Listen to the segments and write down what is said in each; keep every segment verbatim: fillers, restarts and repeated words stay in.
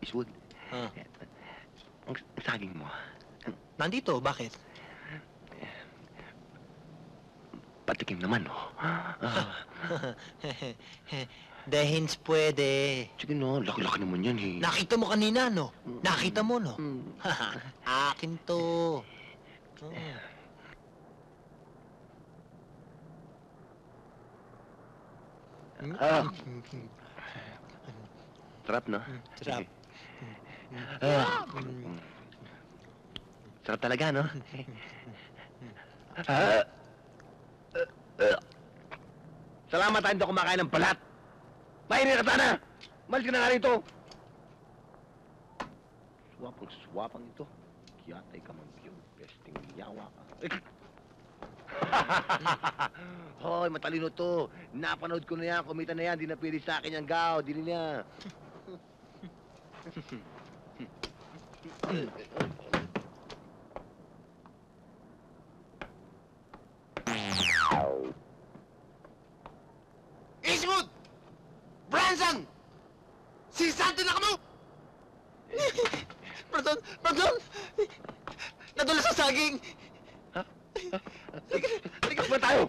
Eastwood. Ah. Ang, ang saging mo. Nandito, bakit? Patikim naman, oh. Ah. Dahins pwede. Sige no, laki-laki naman yan, eh. Nakita mo kanina, no? Nakita mo, no? Mm. Akin to. Mm. Ah. Sarap, no? Sarap. Ah. Sarap talaga, no? Ah. Salamat tayo hindi ako kumakain ng balat. Mahirin ka na! Malis ka na nga rito! Swapang swapang ito. Kiyatay ka man yun. Pesting yawa ka. Hoy, matalino to. Napanood ko na yan. Kumita na yan. Di na pwede sa akin yung gaw. Di niya. Eastwood! Branson! Si Santo na mo! Pardon! Pardon! Nadula sa saging! Ha? Halika ba tayo?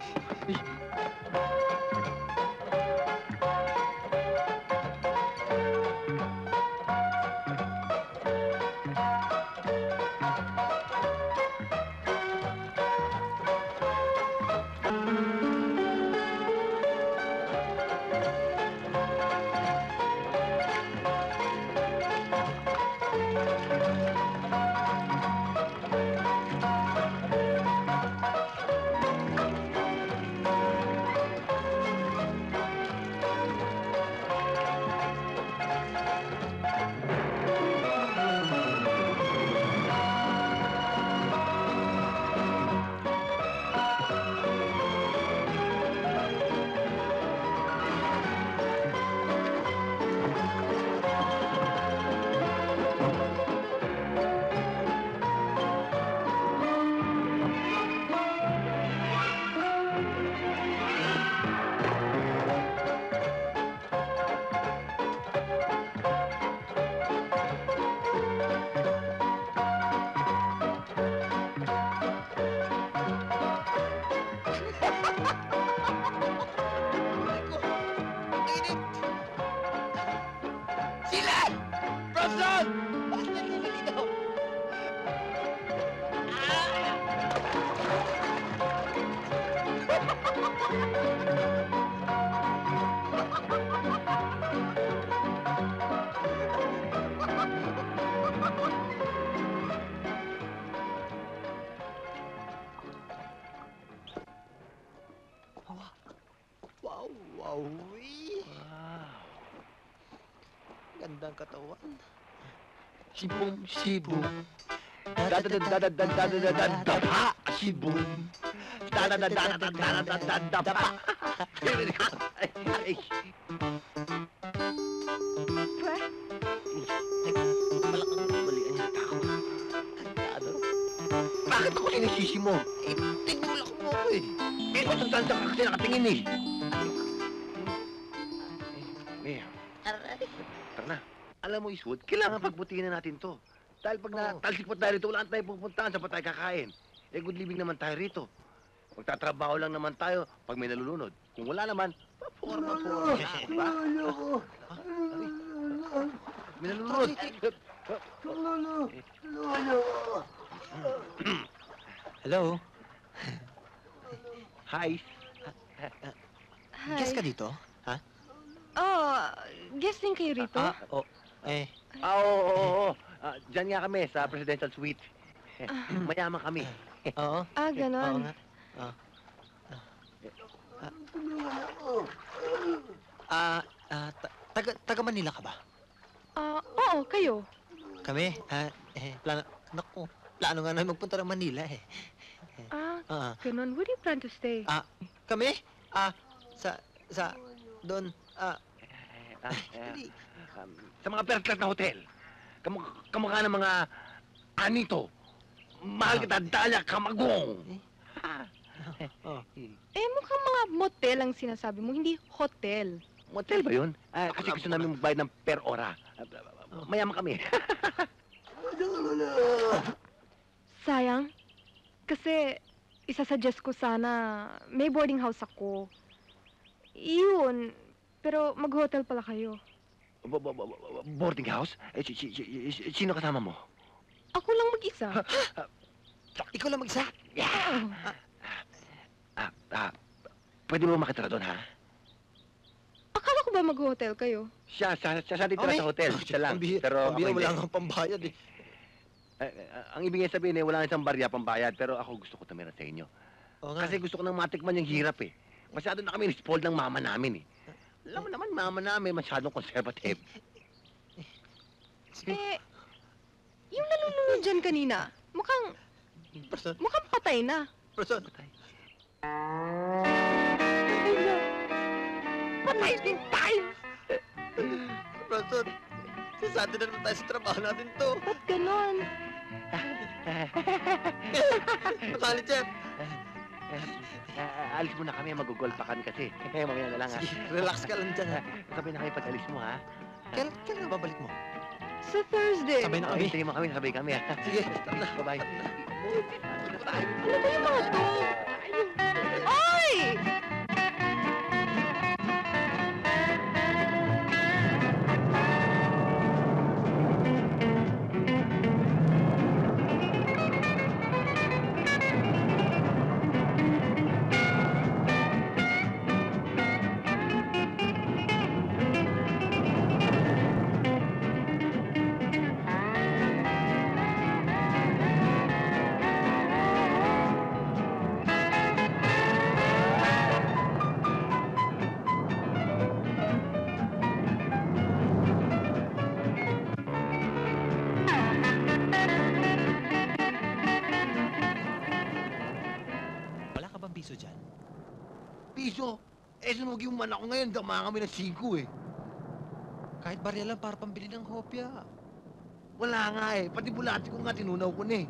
Wow, wow, wee. Gandang katawan. Sibong, sibong. Dadadadadadadadadadadapa. Sibong. Dadadadadadadadadadapa. Ay, ay. Malakang balikan yata ako. Ano? Bakit ako sinisisi mo? Eh, tinulak mo ako eh. Eh, matandaan ka kasi nakatingin eh. Eh, Aray. tara na. Alam mo, Eastwood, kailangan pagbutihin na natin to. Dahil pag natalsik pa tayo rito, wala tayo pupuntahan sa pa tayo kakain. Eh, good living naman tayo rito. Magtatrabaho lang naman tayo pag may nalulunod. Kung wala naman, paporma po. Diba? May nalulunod. Hello? Hi. Hi. Guest ka dito? Ha? Oh, guest din kayo rito? Ah, oh, eh, Ah, oo, oo, oo. Ah, diyan nga kami sa presidential suite. Mayaman kami. oo. Ah, Oo ganon. nga. Ah. Ah, ah, ta- taga, taga Manila ka ba? Ah, oo, kayo. Kami, ah, eh, plano, naku, plano nga namin magpunta ng Manila eh. Ah, Ah, ganon. Where do you plan to stay? ah, kami, ah, sa, sa, doon, ah, Ah, eh, um, sa mga first-class na hotel. Kamu kamukha ng mga anito. Mahal kita, Dalia Kamagong. oh, Eh, mukhang mga motel ang sinasabi mo, hindi hotel. Motel ba yun? Ah, kasi gusto namin magbayad ng per ora. Ah, Mayaman kami. Sayang. Kasi, isasuggest ko sana, may boarding house ako. Yun. Pero mag-hotel pala kayo. Bo- bo- bo- bo- Boarding house? Eh, si- si- si- si- sino kasama mo? Ako lang mag-isa. Ikaw lang mag-isa? Oo. Ah, ah, pwede mo makitira doon, ha? Akala ko ba mag-hotel kayo? Siya, siya, siya, siya titira Okay. sa hotel. Siya lang. Pambi- Pero ako pambira, hindi. wala kang pambayad eh. Eh, eh, ang ibig niya sabihin eh, wala na isang barya pambayad. Pero ako gusto ko tumira sa inyo. Oo nga. Kasi gusto ko nang matikman yung hirap eh. Masyado na kami spoiled ng mama namin eh. Alam mo naman, mama namin masyadong conservative. Eh, yung nalulunod dyan kanina, mukhang, Person, mukhang patay na. person. Patay na. Patay din tayo! Person. Sasado na naman tayo sa trabaho natin to. Ba't ganon? Makalit yan. Ah, alis mo na kami, magugolpakan kasi. Mamaya na lang ha. Sige, relax ka lang dyan ha. Sabi na kami pag alis mo ha. Kailan, kailan na babalik mo? Sa Thursday. Sabay na Oh, kami. hintayin mo kami, sabay kami ha. Sige, tara na. Bye-bye. Ano ba yung mga to? Ay! Wala ka bang piso dyan? Piso, eh sunugi mo man ako ngayon, dama kami ng singko eh. Kahit barya lang para pambili ng hopya. Wala nga eh, pati bulati ko nga tinunaw ko na eh.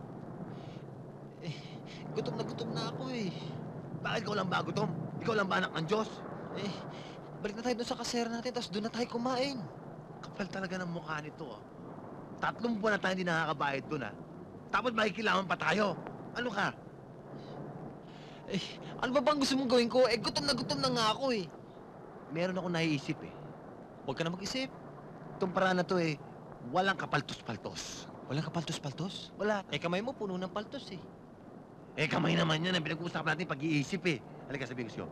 Gutom na gutom na ako eh. Bakit ikaw lang ba gutom? Ikaw lang ba anak ng Diyos? Eh, balik na tayo doon sa kasera natin, tapos doon na tayo kumain. Kapal talaga ng mukha nito ah. Tatlong buwan na tayo hindi nakakabayad doon ah. Tapos makikilaman pa tayo. Ano ka? Eh, ano ba bang gusto mong gawin ko? Eh, gutom na gutom na nga ako eh. Meron ako naiisip eh. Huwag ka na mag-isip. Itong paraan na to eh, walang kapaltos-paltos. Walang kapaltos-paltos. Wala. Eh, kamay mo puno ng paltos eh. Eh, kamay naman yan ang pinag-uusapan natin pag-iisip eh. Halika, sabihin ko sa'yo.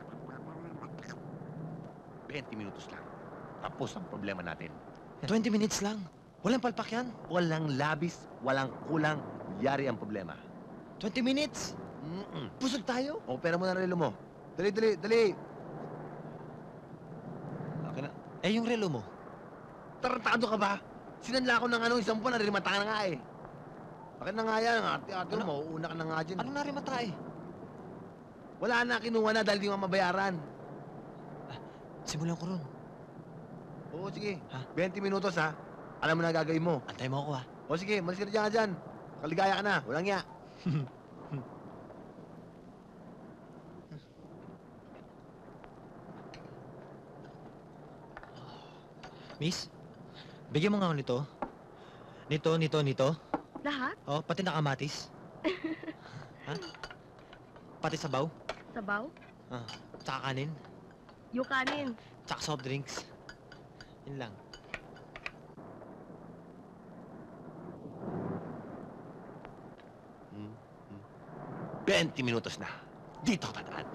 twenty minutos lang. Tapos ang problema natin. twenty minutes lang. Walang palpak yan. Walang labis, walang kulang, yari ang problema. twenty minutes. Mm-mm. Busog tayo. O, pera mo na relo mo. Dali, dali, dali. Okay na. Eh, yung relo mo. Tarantado ka ba? Sinanla ko ng ano, isang buwan, narimata ka na nga eh. Bakit na nga yan, ate-ate Ano? mo, mauuna ka na nga dyan. Anong narimata eh? Wala na, kinuha na dahil di mo mabayaran. Simulan ko ron. Oo, sige. Ha? twenty minutos ha. Alam mo na gagawin mo. Antay mo ako ah. O sige, malis ka na dyan, dyan. Kaligaya ka na, walang ya. Miss, bigyan mo nga ako nito. Nito, nito, nito. Lahat? Oh, pati nakamatis. Ha? Pati sabaw. Sabaw? Ah, tsaka kanin. Yung kanin. Tsaka soft drinks. Yun lang. twenty minutos na. Dito ka dadaan.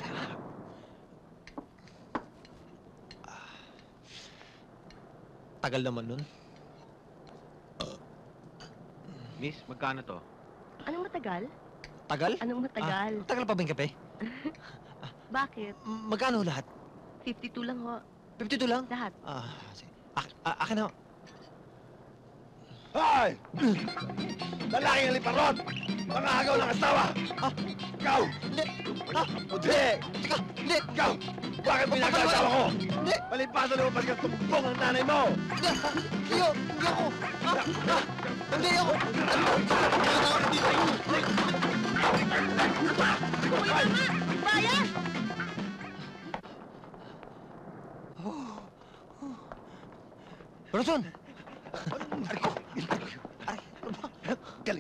Tagal naman nun. Miss, magkano to? Anong matagal? Tagal? Anong matagal? Ah, tagal pa ba yung kape? Bakit? M- Magkano lahat? fifty-two lang ho. fifty-two lang? Lahat. Ah, sige. Ak- a- akin na. Hoy! Lalaking aliparot! Mga agaw ng asawa! Ah, Ikaw! hindi. Ah, Hindi! teka, hindi. Ikaw! Bakit pinagkakasawa ko? Hindi. Palipasan mo pa kang tumbong ang nanay mo! Hindi, ah, hindi ako. Hindi ako. Ah, ah, hindi ako. Bayan! Bronson!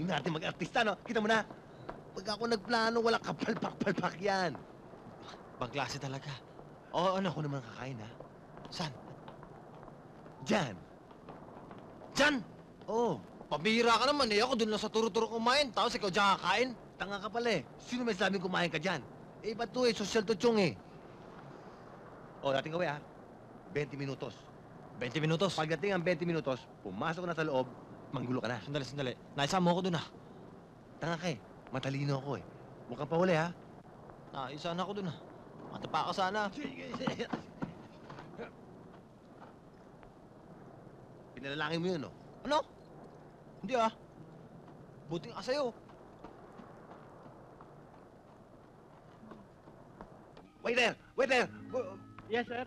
Galing natin mag-artista, no? Kita mo na. Pag ako nagplano, wala kapalpak-palpak yan. Bang klase talaga. Oo, ano? Ako naman kakain, ha? Saan? Diyan. Diyan! Oo. Oh, Pabihira ka naman eh. Ako dun lang sa turo-turo kumain. Tapos ikaw dyan kakain. tanga ka pala eh. Sino may sabing kumain ka dyan? Eh, iba to eh. Social to chong eh. O, dating gawin, ha? twenty minutos. twenty minutos. Pagdating ang twenty minutos, pumasok na sa loob, manggulo ka na. Sandali, sandali. Naisa mo ako dun ah. Tanga ka eh. Matalino ako eh. Mukhang pahuli, ha? Naisa na ako dun ah. Matapa ka sana. Pinalalangin mo yun, no? Ano? Hindi ah. Buti nga sa'yo. Waiter! Waiter! Bu- Yes, sir.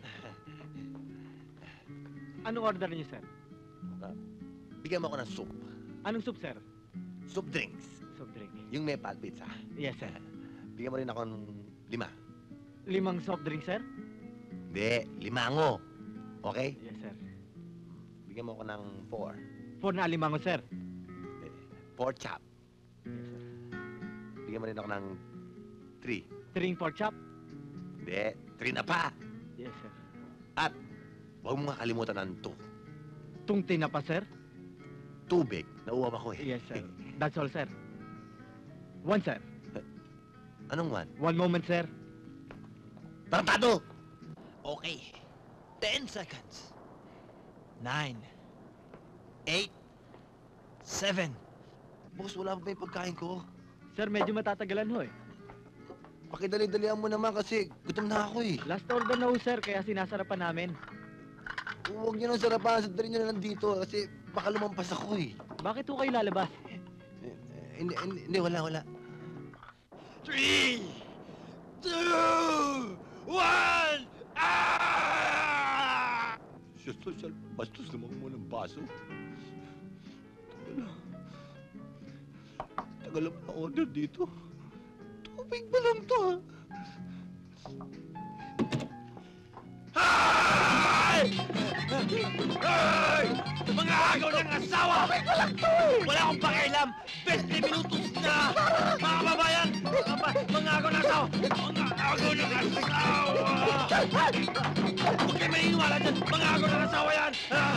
Anong order niyo, sir? Bigyan mo ako ng soup. Anong soup, sir? Soup drinks. Soft drink. Yung Nepal pizza. Yes, sir. Bigyan mo rin ako ng lima. Limang soft drink, sir? Hindi, limango. Okay? Yes, sir. Bigyan mo ako ng four. Four na alimango, sir? Pork chop. Yes, sir. Bigyan mo rin ako ng three. Three pork chop? Hindi, three na pa. Yes, sir. At huwag mo nga kalimutan ng two. Tungti na pa, sir? Tubig. Nauwam ako eh. Yes, sir. That's all, sir. One, sir. Anong one? One moment, sir. Tarantado! Okay. Ten seconds. Nine. Eight. Seven. Boss, wala pa ba yung pagkain ko? Sir, medyo matatagalan ho eh. Pakidali-dalihan mo naman kasi gutom na ako eh. Last order na ho, sir, kaya sinasarapan namin. Huwag niyo nang sarapan. Sandali niyo na lang dito kasi baka lumampas ako eh. Bakit ho kayo lalabas? Eh, eh, Hindi, hindi, hindi, wala, wala. Three. Two. One. Ah! Diyos to, sal, bastos naman mo ng baso. Tagal na. Tagal na na order dito. Tubig ba lang to, ha? Ay! Ay! Mga agaw ng asawa! Wala akong pakialam! twenty minutos na! Mga kababayan! Mga ba- Mga agaw ng asawa! Mga agaw ng asawa! Huwag kayo maniniwala dyan! Mga agaw ng asawa yan! Ah!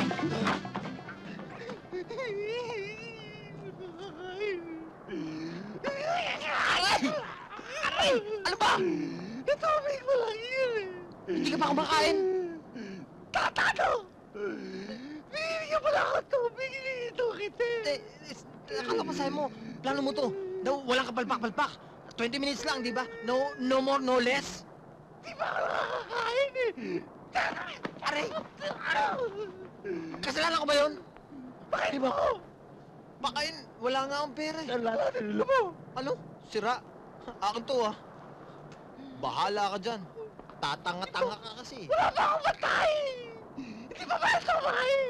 Aray! Aray! Ano ba? Tubig mo lang yun eh. Hindi ka pa kumakain? Tatado! Binibigyan mo lang ako tubig, hinihito kita Eh, eh, akala ko sa'yo mo, plano mo to. Daw, walang kapalpak-palpak. twenty minutes lang, di ba? No, no more, no less. Di ba ako nakakakain eh? Aray! Kasalanan ko ba yun? Pakainin mo ako! Pakain, wala nga akong pera eh. Nalala, nilolo mo! Ano? Sira? Akin to ah. Bahala ka dyan. Tatanga-tanga ka kasi. Wala pa akong matay! Hindi pa ba ito makain?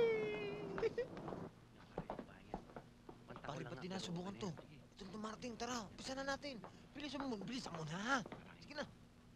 Pare, ba't di nasubukan to? Itong dumarating, tara, umpisa na natin. Bilisan mo, bilisan mo na. Sige na.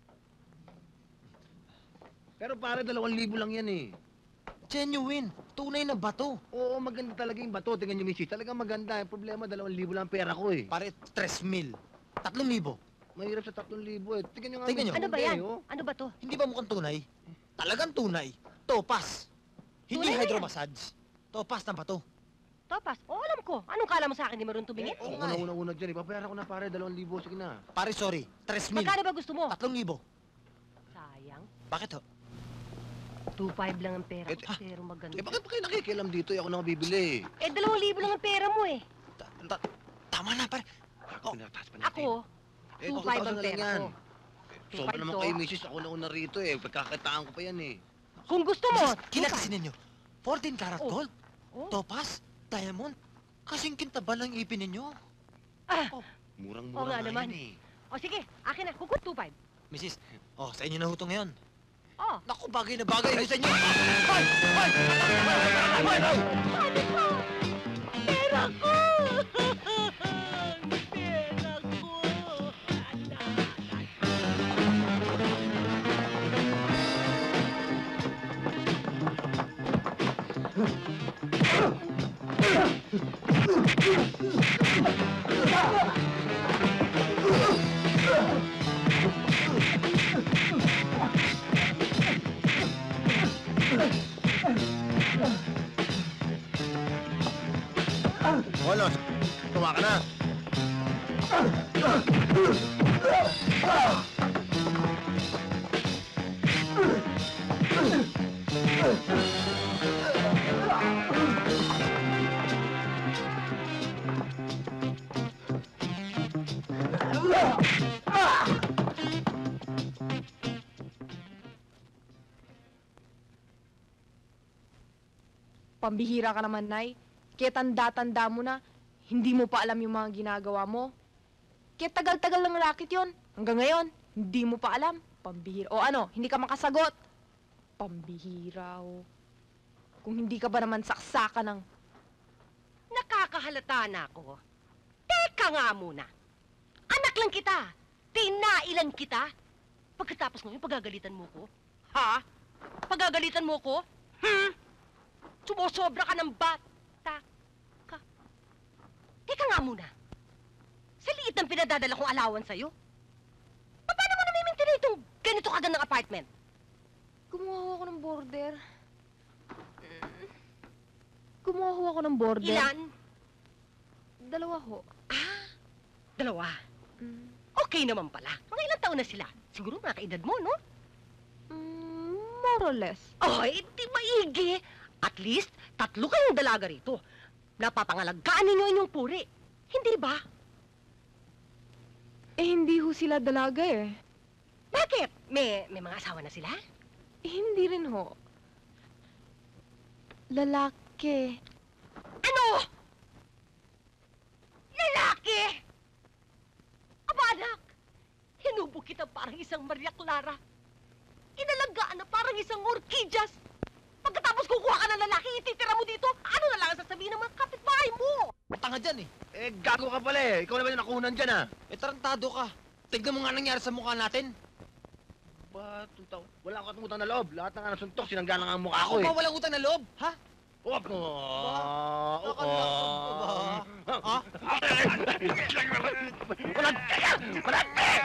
Pero pare, dalawang libo lang yan eh. Genuine. Tunay na bato. Oo, maganda talaga yung bato. Tingnan niyo, misis. Talagang maganda. Yung problema, dalawang libo lang ang pera ko eh. Pare, tres mil. Tatlong libo. Mahirap sa tatlong libo eh. Tingnan niyo nga. Tingnan niyo. Ano ba yan? Oh. Ano ba to? Hindi ba mukhang tunay? Talagang tunay. Topas. Hindi Tunay na yan. hydromassage. Topas na bato. Topas? Oo, alam ko. Anong kala mo sa akin? Di marunong tumingin? Oo Ako nga na eh. una-una dyan. Ipapayaran ko na pare, dalawang libo. Sige na. Pare, sorry. Tres mil. Magkano ba gusto mo? Tatlong libo. Sayang. Bakit ho? two five lang ang pera Eh, ko, pero maganda. Eh, bakit pa kayo nakikialam dito? Eh, ako na mabibili. Eh, dalawang libo lang ang pera mo eh. Ta- ta- tama na, pare. Ako, pinataas pa natin. Ako, Eh, two two five thousand ang na lang pera yan. ko. Eh, Two Sobra five naman to. kayo, misis. Ako na una rito eh. Pagkakitaan ko pa yan eh. Kung gusto mo, Sus, two five. kinakasin ninyo. fourteen karat Oh. gold. Oh. Topas. Diamond. Kasing kintabal ang ipin ninyo. Ah, Murang-mura Oo nga nga naman. yan eh. o sige, akin na. Kukut two five. Missis, oh, sa inyo na hutong ngayon. Oh, Naku, bagay na bagay sa inyo. Hoy! Hoy! Hoy! Hoy! ano ko? Pera ko! Pera ko! Pambihira ka naman, Nay. Kaya tanda-tanda mo na, hindi mo pa alam yung mga ginagawa mo. Kaya tagal-tagal ng racket yon. Hanggang ngayon, hindi mo pa alam. Pambihira. O ano, hindi ka makasagot. Pambihira, o. Kung hindi ka ba naman saksaka ng... Nakakahalata na ako. Teka nga muna. Anak lang kita. Tinailan kita. Pagkatapos ngayon, pagagalitan mo ko? Ha? Pagagalitan mo ko? Hmm? Sumusobra ka ng bata ka. Teka nga muna. Sa liit ng pinadadala kong alawan sa'yo, pa- paano mo namimintin itong ganito kagandang apartment? Kumuha ho ako ng border. Mm. Kumuha ho ako ng border. Ilan? Dalawa ho. Ah, dalawa. Mm. Okay naman pala. Mga ilang taon na sila? Siguro mga kaedad mo, no? Mm, more or less. Ay, di maigi. At least, tatlo kayong dalaga rito. Napapangalagaan ninyo inyong puri. Hindi ba? Eh, hindi ho sila dalaga eh. Bakit? May, may mga asawa na sila? Eh, hindi rin ho. Lalaki. Ano? Lalaki! Aba, anak! Hinubo kita parang isang Maria Clara. Inalagaan na parang isang orchidyas. Pagkatapos kukuha ka ng lalaki, ititira mo dito, ano na lang ang sasabihin ng mga kapitbahay mo? Tanga dyan eh. Eh, gago ka pala eh. Ikaw naman yung nakuhunan dyan ah. Eh, tarantado ka. Tignan mo nga nangyari sa mukha natin. Ba, tuntaw. Wala akong utang na loob. Lahat ng anak suntok, sinanggalang ang mukha ko Ako eh. ba walang utang na loob? Ha? Wag mo. Nakalakad ka ba? Ha? Walang kaya! Walang kaya!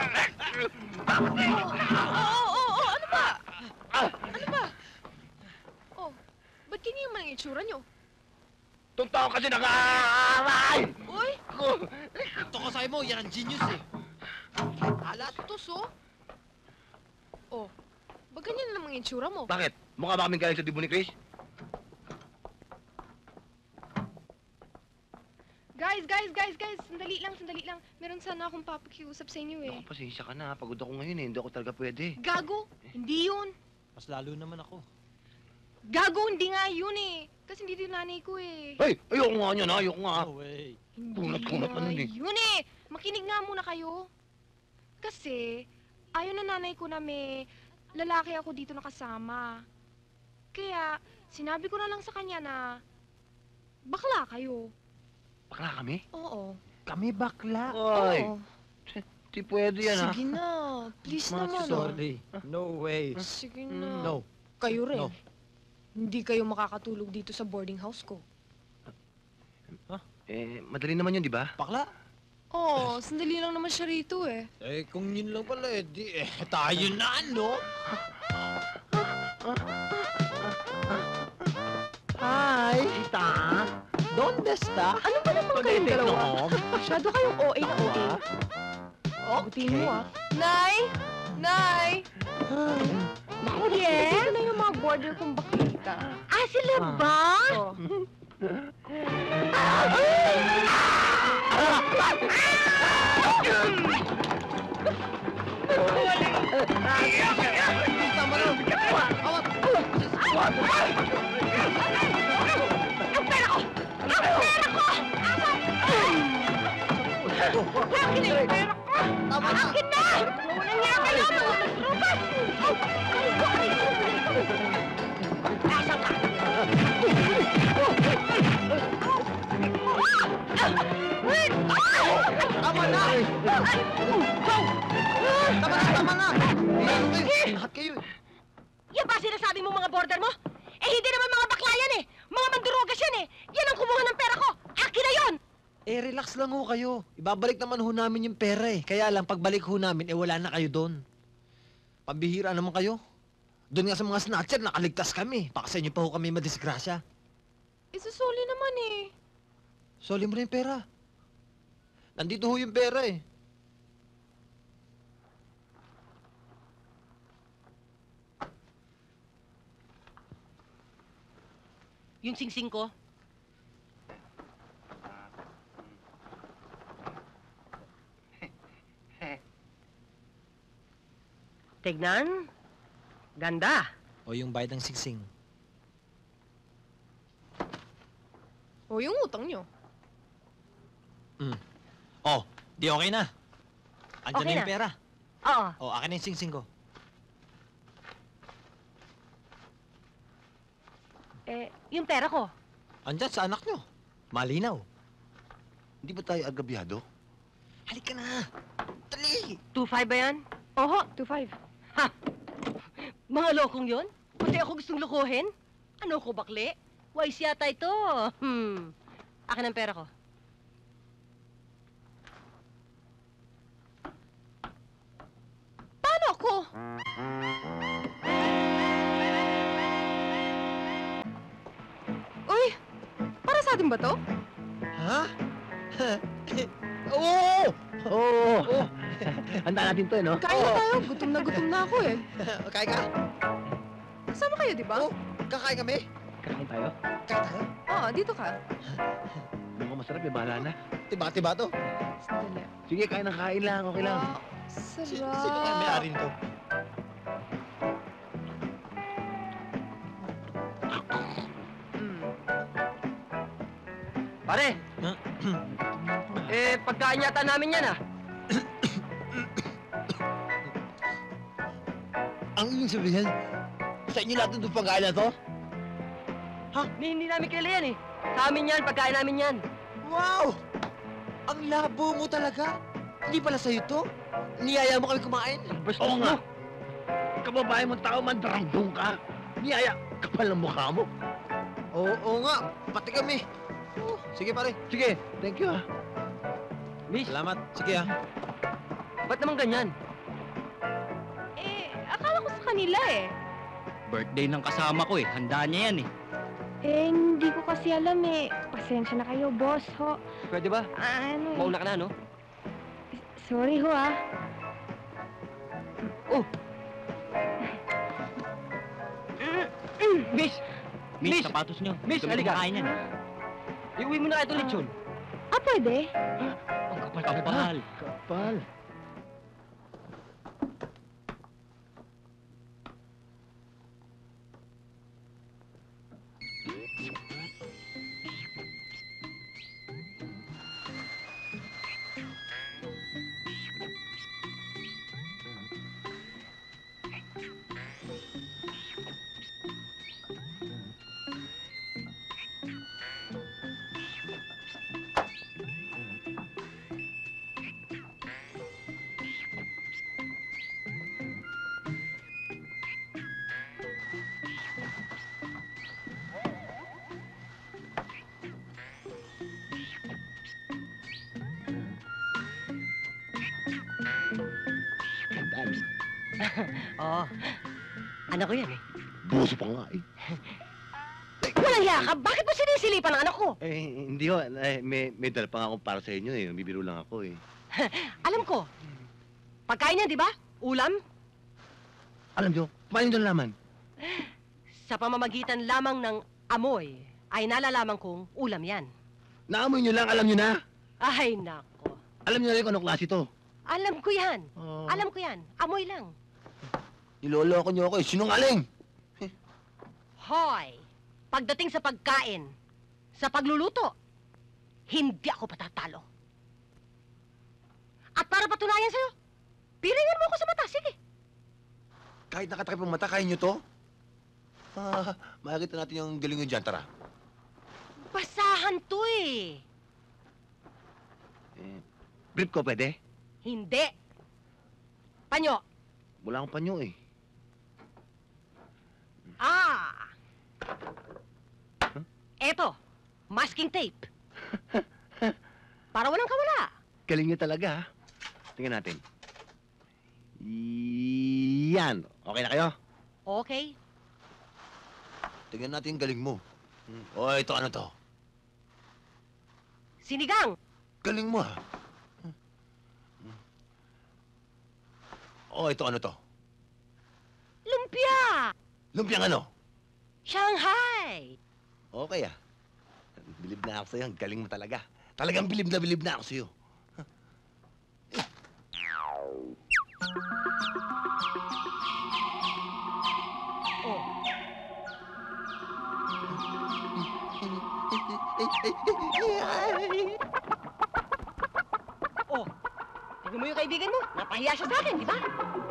Oo, oo, oo, ano ba? Ano ba? Oh, ba't ganyan man ang itsura nyo? Tuntaw kasi nag-aaray! Uy, Ito ko sa'yo mo, yan ang genius eh. alat tos oh. Oh, ba't ganyan na naman ang itsura mo? Bakit? Mukha ba kaming galing sa dibo ni Chris? Guys, guys, guys, guys, sandali lang, sandali lang. Meron sana akong papakiusap sa inyo eh. Naku, pasensya ka na. Pagod ako ngayon eh. Hindi ako talaga pwede. Gago, hindi yun. Mas lalo naman ako. Gago, hindi nga yun eh. Kasi hindi din nanay ko eh. Hey! Ayoko nga niyan ha! Ayoko nga. No way. Hindi Kunat-kunat nga pa nun eh. yun eh. Makinig nga muna kayo. Kasi, ayaw na nanay ko na may lalaki ako dito nakasama. Kaya, sinabi ko na lang sa kanya na bakla kayo. Bakla kami? Oo. Kami bakla. Ay! Oo. Di pwede yan ha. Sige na. Please Ma- naman. Sorry. No way. Oh. Sige na. No. Kayo rin. No. Hindi kayo makakatulog dito sa boarding house ko. Eh, madali naman yun, di ba? Bakla? Oo, oh, sandali lang naman siya rito eh. Eh, kung yun lang pala eh, di eh, tayo na, no? Hi! Tita, donde está? Ano ba naman kayong dalawa? Masyado kayong O A na O A. Okay. Butiin mo ah. Nay! Nay! Naku, Yes? Ito na yung mga border kong bakita. Ah, sila ba? Oh. Ang pera ko! Ang pera ko! Akin na yung pera ko! Akin na! Unang nga kayo, mga nagtrupas! Nasaan ka? Tama na! Tama na, tama na! Lahat kayo eh. Yan ba sinasabi mo mga border mo? Eh hindi naman mga bakla yan eh! Mga mandurugas yan eh! Yan ang kumuha ng pera ko! Akin na yon! Eh, relax lang ho kayo. Ibabalik naman ho namin yung pera eh. Kaya lang, pagbalik ho namin, eh wala na kayo doon. Pambihira naman kayo. Doon nga sa mga snatcher, nakaligtas kami. Baka sa inyo pa ho kami madisgrasya. Isusuli naman eh. Soli mo na yung pera. Nandito ho yung pera eh. Yung singsing ko. Tignan. Ganda. O yung bayad ng sigsing. O yung utang nyo. Oh, di okay na. Andyan Okay na yung na. pera. Oo. Oh, akin na yung singsing ko. Eh, yung pera ko. Andyan sa anak nyo. Malinaw. Hindi ba tayo agabyado? Halika na. Dali. two five ba yan? Oho, two five. Ha! Mga lokong yon? Pati ako gustong lokohin? Ano ko, bakli? Wise yata ito. Hmm. Akin ang pera ko. Paano ako? Uy, para sa atin ba to? Ha? Oo! Oo! Oh, handa natin to eh, no? Kain na tayo. Gutom na gutom na ako eh. Kain ka? Kasama kayo, di ba? Oo. Kakain kami? Kain tayo. Kain tayo? Oo, dito ka. Mukhang masarap eh, bahala na. Tiba-tiba to. Sandali. Sige, kain ng kain lang, okay lang. Wow, Si- sarap. Sino kaya may-ari nito? Mm. Pare! eh, pagkain yata namin yan ah. Ang ibig sabihin, sa inyo lahat itong pagkain na to? Ni, hindi namin kilala yan eh. Sa amin yan, pagkain namin yan. Wow! Ang labo mo talaga. Hindi pala sa'yo to. Niyaya mo kami kumain. Oo nga. Kababae mong tao, mandarambong ka. Niyaya, kapal ng mukha mo. Oo, oo nga. Pati kami. Oh, sige pare. Sige, thank you ah. Miss, Salamat. Sige ah. ba't naman ganyan? Eh, akala ko sa kanila eh. Birthday ng kasama ko eh. Handa niya yan eh. Eh, hindi ko kasi alam eh. Pasensya na kayo, boss, ho. Pwede ba? Ah, ano eh. Mauna ka na, no? Sorry ho, ah. Oh! Miss! Miss, Miss! sapatos niyo. Miss, Kami halika. kumakain yan. Iuwi mo na ito, lechon. Ah, pwede? Ang kapal Kapal. Kapal. Dami. Oo. Anak ko yan eh. Buso pa nga eh. Walang hiya ka! Bakit mo sinisilipan ang anak ko? Eh, hindi ho. Eh, may, may dala pa nga akong para sa inyo eh. Bibiro lang ako eh. Alam ko. Pagkain yan, di ba? Ulam? Alam nyo, paano nyo nalaman? Sa pamamagitan lamang ng amoy, ay nalalaman kong ulam yan. Naamoy nyo lang, alam nyo na. Ay, nako. Alam nyo na rin kung anong klase to. Alam ko yan. Oh. Alam ko yan. Amoy lang. Niloloko nyo ako eh. Sinungaling! Hoy! Pagdating sa pagkain, sa pagluluto, hindi ako patatalo. At para patunayan sa'yo, pilingan mo ako sa mata. Sige. Kahit nakatakip ang mata, kaya nyo to? Ah, makikita natin yung galing nyo dyan, tara. Basahan to eh. Eh, brief ko, pwede? Hindi. Panyo. Wala akong panyo eh. Ah! Huh? Eto, masking tape. Para walang kawala. Galing nyo talaga, ha? Tingnan natin. Yan. Okay na kayo? Okay. Tingnan natin yung galing mo. O, ito ano to? Sinigang. Galing mo ah. Oh, ito ano to? Lumpia! Lumpiang ano? Shanghai! Okay ah. Bilib na ako sa'yo. Ang galing mo talaga. Talagang bilib na bilib na ako sa'yo. Oh, oh. Tingnan mo yung kaibigan mo. Napahiya siya sa akin, di ba?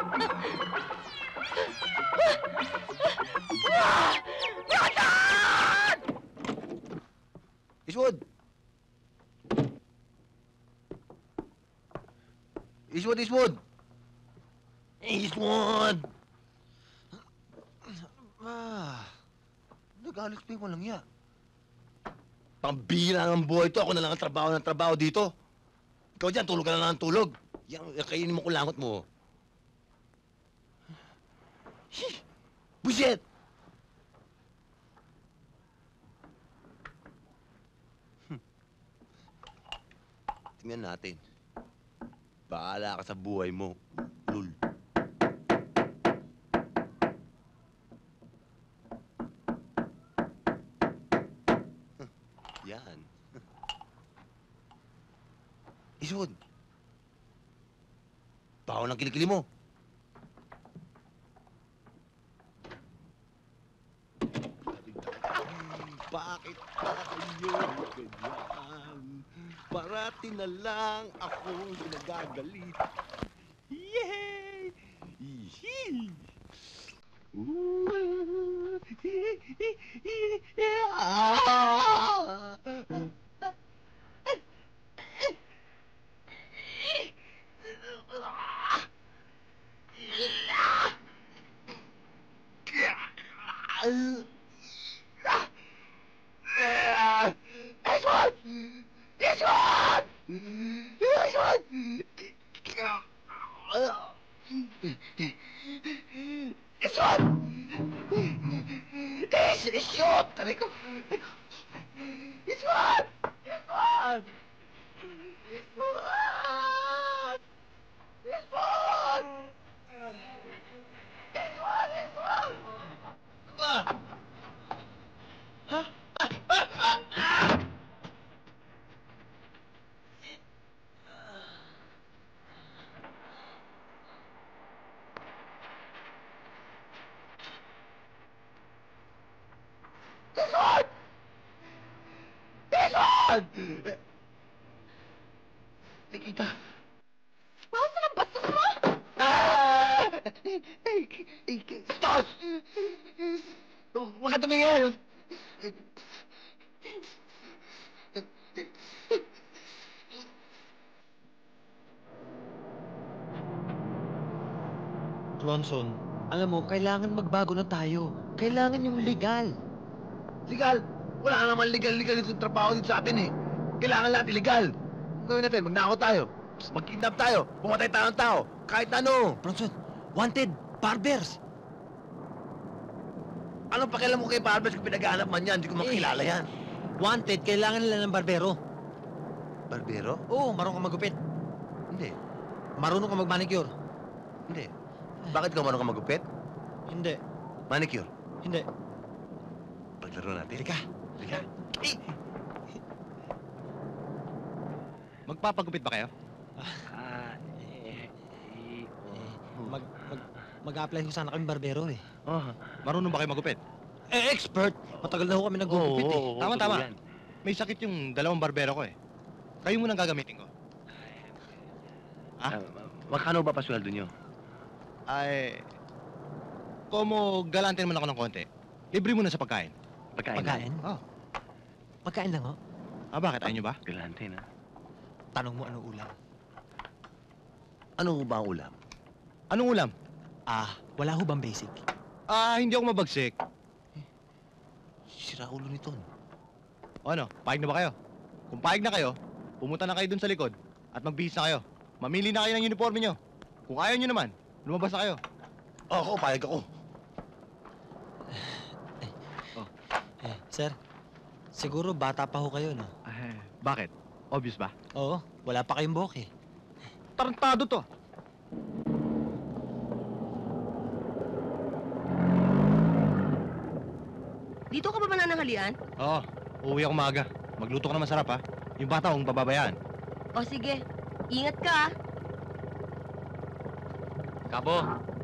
Eastwood! Eastwood, Eastwood! Eastwood! Ah, nag-alis pa mo lang yan. Pambira ng buhay to. Ako na lang ang trabaho ng trabaho dito. Ikaw dyan, tulog ka na lang ng tulog. Yang, yang kainin mo kulangot mo. Shih! Buset! Hmm. Tingnan natin. Bahala ka sa buhay mo, lul. Huh, yan. Isod. Baho ng kilikili mo. Bakit pa kayo ganyan? Parati na lang ako nagagalit. Yay! Yee! Ooh! Ah! Nikita. Bakit ka ng bastos mo? Ah! Ay, ay, Stos! Huwag ka tumingin! Ronson, alam mo, kailangan magbago na tayo. Kailangan yung legal. Legal? Wala ka naman legal-legal dito sa trabaho dito sa atin eh. Kailangan lahat illegal. Ang gawin natin, magnakaw tayo. Mag-kidnap tayo. Pumatay tayo ng tao. Kahit ano. Ronson, wanted, barbers. Anong pakialam mo kay Barbers kung pinag-aanap man yan? Hindi ko makilala yan. Wanted, kailangan nila ng barbero. Barbero? Oo, marunong ka magupit. Hindi. Marunong ka mag-manicure. Hindi. Bakit ka marunong ka magupit? Hindi. Manicure? Hindi. Paglaro natin. Halika. Halika. Eh! Magpapagupit ba kayo? Ah, eh, eh, Mag, mag, mag-apply ko sana kami barbero eh. oh. Marunong ba kayo magupit? Eh, expert! Matagal na ho kami nag-gupit eh. Tama, tama. May sakit yung dalawang barbero ko eh. Kayo munang gagamitin ko. Ah, magkano ba pasweldo nyo? Ay, komo galantin mo na ako ng konti. Libre mo na sa pagkain. Pagkain. Pagkain? Oh. Pagkain lang ho. Ah, bakit? Ayaw nyo ba? Galante na. Tanong mo ano ulam. Ano ba ang ulam? Anong ulam? Ah, wala ho bang basic? Ah, hindi ako mabagsik. Sira ulo nito. O ano, pahig na ba kayo? Kung pahig na kayo, pumunta na kayo dun sa likod at magbihis na kayo. Mamili na kayo ng uniforme nyo. Kung ayaw nyo naman, lumabas na kayo. Oo, ako, payag ako. Eh, sir, siguro bata pa ho kayo, no? Eh, bakit? Obvious ba? Oo, wala pa kayong buhok eh. Tarantado to. Dito ka ba manananghalian? Oo, uuwi ako maaga. Magluto ka na masarap, ha? Yung bata, huwag pababayaan. O sige, ingat ka. ah. Kabo.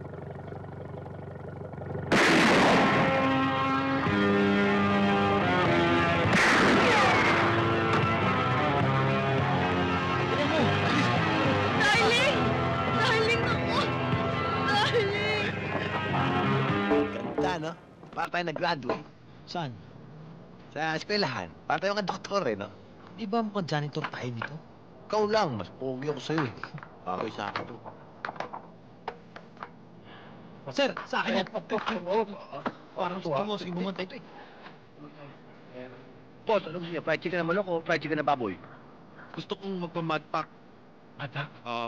Darling! Darling ako! Darling! Ganda, no? Para tayo nag-graduate. Saan? Sa eskwelahan. Para tayo nga doktor, eh, no? Di ba mukhang janitor tayo dito? Ikaw lang, mas pogi ako sa'yo, eh. Okay sa akin to. Sir, sa akin yan. Parang Gusto mo, sige bumantay ito eh. Boss, ano gusto niya? Fried chicken na manok o fried chicken na baboy? Gusto kong magpa-madpack. Ata? Oo.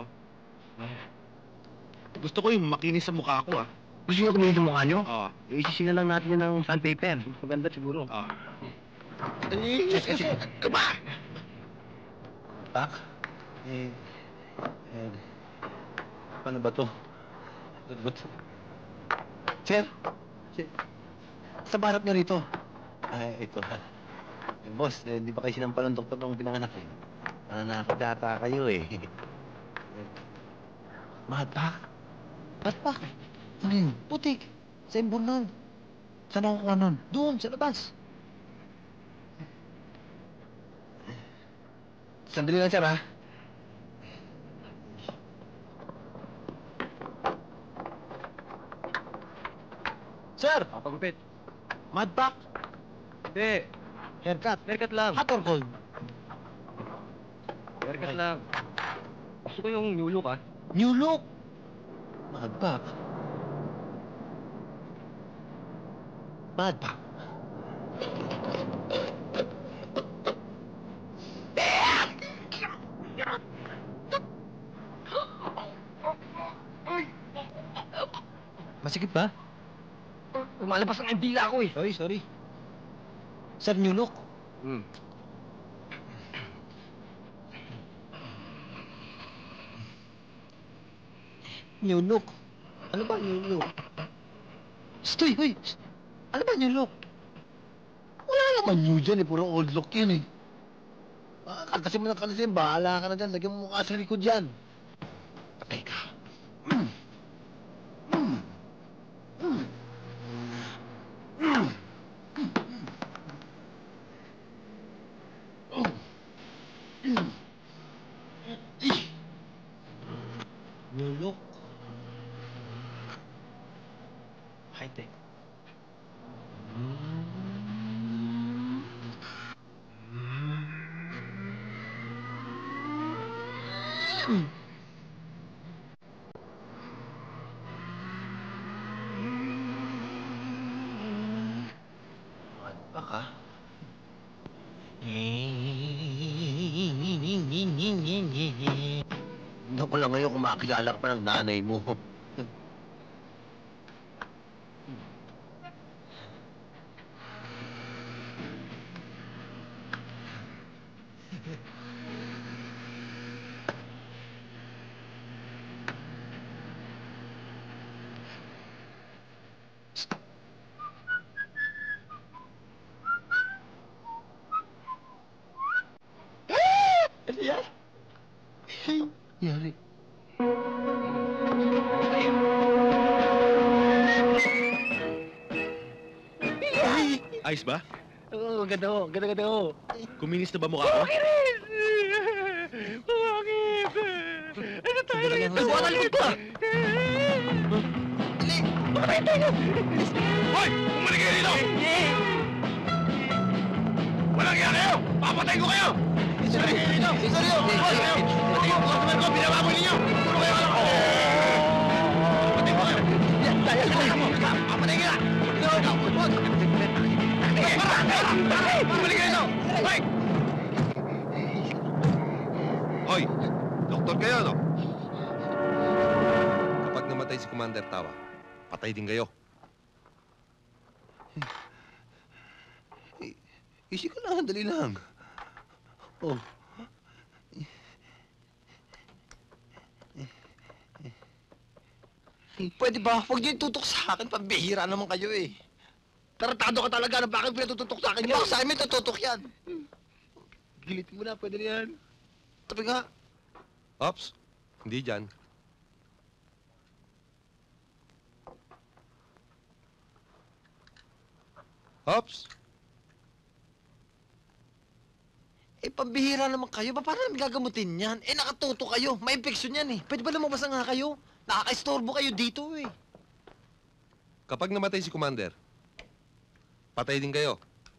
Gusto ko yung makinis sa mukha ko, ah. Gusto niyo kumihin yung mukha niyo? Oo. Eh, isising na lang natin yan ng sandpaper. Maganda siguro. Oo. Eh, kasi... Kaba! Pak? Eh, eh, paano ba to? Ano ba to? Sir? Sir? Sa harap niyo rito? Ay, ito. Eh, boss, eh, di ba kayo sinampal ng doktor nung pinanganak eh? Nananakot data kayo eh. Mahadpak? Mahadpak? Ano yun? Putik. Sa imbon nun. Saan ako kuha nun? Doon, sa labas. Sandali lang, sir, ha? Sir! Papagupit. Madpak! Hindi. Haircut. Haircut lang. Hot or cold? Haircut lang. Gusto ko yung new look, ah. New look! Madpak. Madpak. Masikip ba? Lumalabas ang dila ko, eh. Sorry, sorry. Sir, new look. Hmm. New look. Ano ba new look? Stoy, hoy! Ano ba new look? Wala naman new dyan eh. Puro old look yun eh. Ah, kasi mo na kalisin, bahala ka na dyan. Lagyan mo mukha sa likod dyan. Patay ka. Mm. Mm. Mm. Mm. Oh. Mm. New look. High-tech. Mm. Madpak, ha? Naku lang ngayon kung makakilala ka pa ng nanay mo. Ano yan? Ay, yari. Ay! Ayos ba? Oo, ganda ho. Ganda, ganda ho. Kuminis na ba mukha ko? Bakit? Ano tayo Sandali rito? lang, Wala sir. likod pa! Dali! Bakit tayo? Hoy! Bumalik kayo dito! Walang yan kayo! Papatay ko kayo! Sorry, Bumalik kayo dito! sorry, oh. Hoy! Kayo! Pati yung customer ko, binababoy ninyo! Puro kayo alam ko! Papatay ko kayo! Daya ka na mo! Papatay ka! Bumalik kayo dito! Hoy! Hoy! Doktor kayo, no? Kapag namatay si Commander Tawa, patay din kayo. Easy ka lang, dali lang. Oh. Pwede ba? Huwag niyo itutok sa akin. Pambihira naman kayo eh. Taratado ka talaga na bakit pinatututok sa akin Eh, yan? baka sa akin may tututok yan. Gilitin mo na, pwede na yan. Tabi nga. Ops, hindi dyan. Ops, Eh, pambihira naman kayo. Ba, paano namin gagamutin yan? Eh, nakatuto kayo. May infeksyon yan eh. Pwede ba lumabas na nga kayo? Nakaka-istorbo kayo dito eh. kapag namatay si Commander, patay din kayo.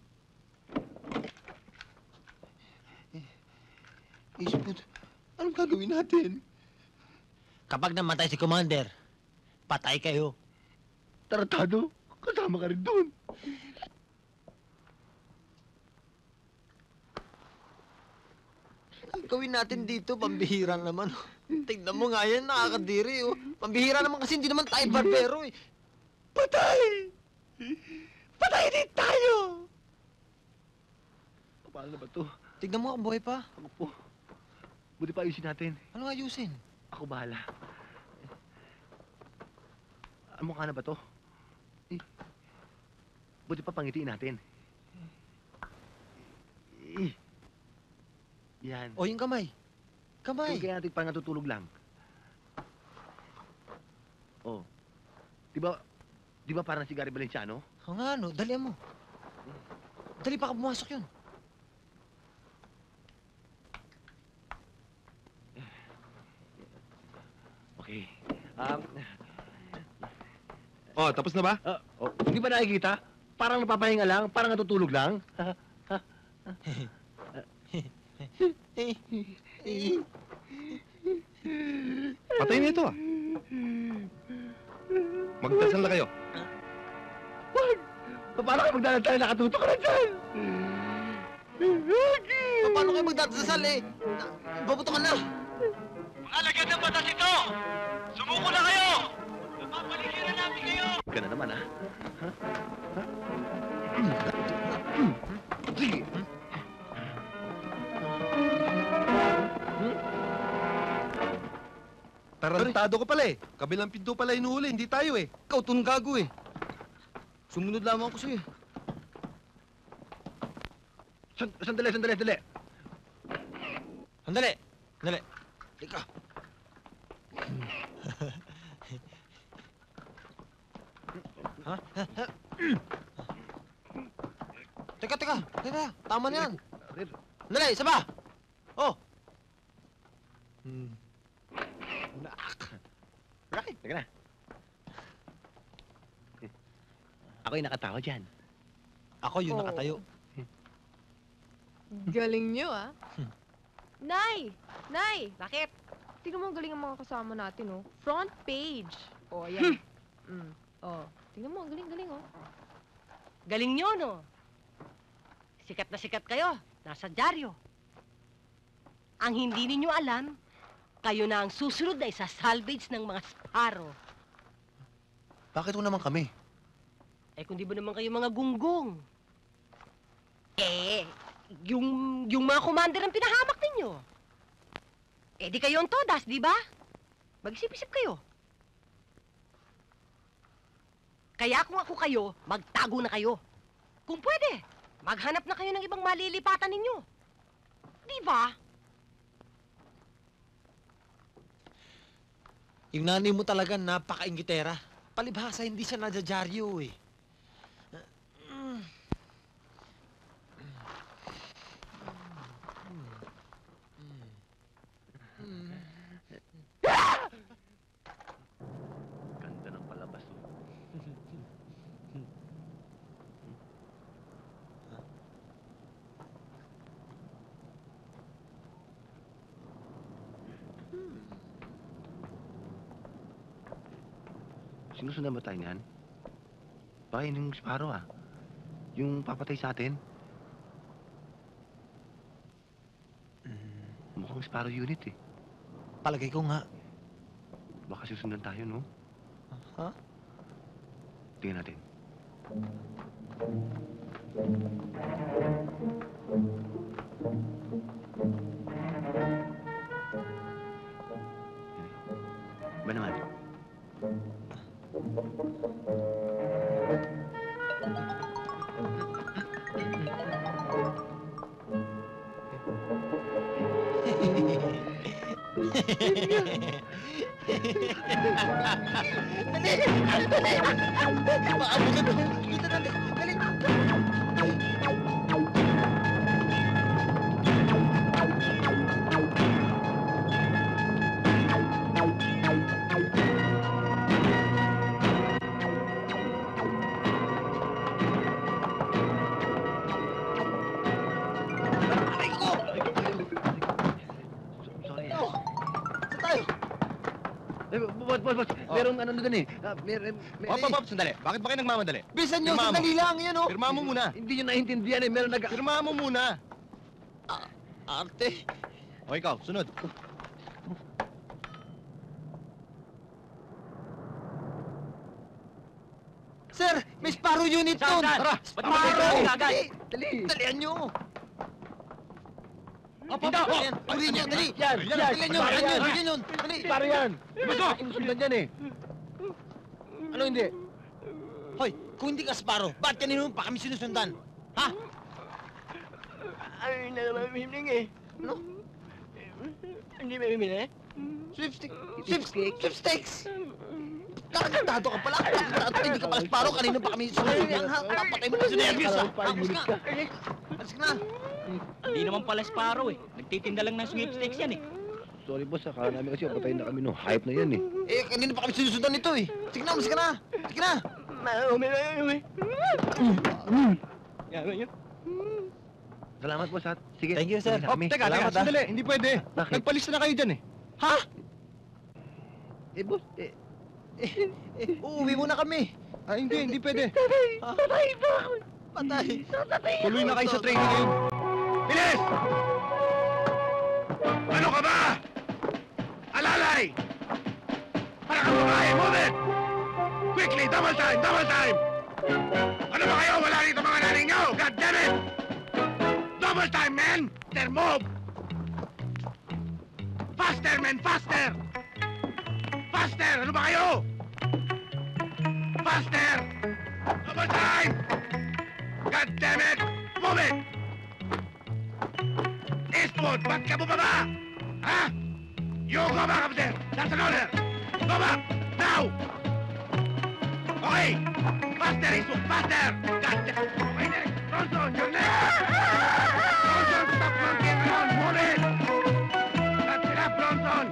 Isipot, anong gagawin natin? Kapag namatay si Commander, patay kayo. Taratado, kasama ka rin doon. Ang gawin natin dito, pambihira naman. Tignan mo nga yan, nakakadiri oh. Pambihira naman kasi hindi naman tayo barbero eh. Patay! Patay din tayo! Paano na ba to? Tignan mo, ang buhay pa. Ako po. Buti pa ayusin natin. Ano ayusin? Ako bahala. Ang mukha na ba to? Eh, buti pa pangitiin natin. Eh, yan. O, yung kamay. Kamay. Kung kaya natin parang natutulog lang. Oh. Di ba, di ba parang si Gary Valenciano? O nga, no? Dalian mo. Dali, baka pumasok yun. Okay. Um, Oh, tapos na ba? ah, oh, hindi ba nakikita? Parang napapahinga lang, parang natutulog lang. Patay na ito ah. Magdasal na kayo. Wag! Paano kayo magdadala nakatutok ka na dyan? Pa- Paano kayo magdadasal eh? Na- Babuto ka na. Alagad ng batas ito! Sumuko na kayo! Papaligiran namin kayo! Ka na naman, ha? Ha? Ha? Sige. Tarantado ka pala eh. Kabilang pinto pala inuhuli, hindi tayo eh. Ikaw, tun gago eh. Sumunod lamang ako sa'yo eh. San- Sandali, sandali, sandali. Sandali. Sandali. Teka. ha? Teka, teka. Teka. Tama na yan. Sandali, isa pa. Oh. Hmm. Rocket, teka na. Ako yung nakatawa dyan. Ako yung Oo. nakatayo. Galing nyo, ah. Hmm. Nay! Nay! Bakit? Tingnan mo ang galing ang mga kasama natin, oh. Front page. Oh, ayan. mm. Oh. Tingnan mo, ang galing-galing, oh. Galing nyo, no? Sikat na sikat kayo. Nasa dyaryo. Ang hindi ninyo alam, kayo na ang susunod na isa-salvage ng mga Sparrow. Bakit mo naman kami? Eh, kung di ba naman kayo mga gunggong? Eh, yung, yung mga commander ang pinahamak ninyo. Eh, di kayo ang todas, di ba? Mag-isip-isip kayo. Kaya kung ako kayo, magtago na kayo. Kung pwede, maghanap na kayo ng ibang malilipatan ninyo. Di ba? Yung nanay mo talaga napaka-ingitera. Palibhasa, hindi siya nadyadyaryo eh. Ganda ng palabas, oh. Sinusundan ba tayo niyan? Baka yun yung Sparrow, ah. Yung papatay sa atin. Mukhang Sparrow unit, eh. Palagay ko nga. Baka susundan tayo, no? Ha? Tingnan natin. Ba naman? Aray ko! Sorry. Oh, saan tayo? Eh, boss, boss, boss. Merong ano doon eh. Ah, mer, mer, Hop, hop, hop, sandali. Bakit ba kayo nagmamadali? Bisan nyo, Pirma mo. sandali lang, yan oh. Pirma mo muna. Hindi nyo naiintindihan eh. Meron nag... Pirma mo muna. Arte. O ikaw, sunod. Sir, may Sparrow unit Saan, doon. saan? Tara, Ba't mo kayo Sparrow. agad? Dali, Dali. dalian nyo. Hop, hop, Dito. hop. Ayan, uli nyo, dali. Yan, yan. Dalian nyo, Sparrow dalian yan. nyo, dalian nyo. Dali. Paro yan. Gusto! Inusundan yan eh. Ano hindi? Hoy, kung hindi ka Sparrow, ba't kanino pa kami sinusundan? Ha? Ay, nalamiming eh. Ano? Hindi may mimili? Sweepstick. Sweepstick. Sweepstakes. Kakantado ka pala. Kakantado hindi ka pala Sparrow. Kanino pa kami sinusundan, ha? Papatay mo na sa nervyos, ha? Tapos ka. Alis ka na. Hindi naman pala Sparrow eh. Nagtitinda lang ng sweepstakes yan eh. Sorry boss, akala namin kasi patayin na kami no. Hype na yan eh. Eh, kanino pa kami sinusundan nito, eh? Sige na, alis ka na. Sige na. Umi, umi. Yan, yan. Salamat boss at sige. Thank you, sir. Uwi na Hop, kami. teka, teka, Salamat, ah. sandali. Hindi pwede. Bakit? Nagpalis na kayo dyan eh. Ha? Eh boss, eh, Uuwi muna kami. Ah, hindi, hindi pwede. Patay ba? Patay. Tuloy na kayo sa training ngayon. bilis! Ano ka ba? Alalay! Para kang babae, move it! Quickly, double time, double time! Ano ba kayo? Wala rito mga naning nyo! God damn it! Double time, man! Faster, move! Faster, man, faster! Faster! Ano ba kayo? Faster! Double time! God damn it! Move it! Eastwood, ba't ka bumaba? Ha? You go back up there! That's an order! Go back! Now! Okay! Faster, Eastwood! Faster! God damn it! Okay, next! Bronson, you're next! Bronson, stop monkeying around! Move it! That's enough, Bronson!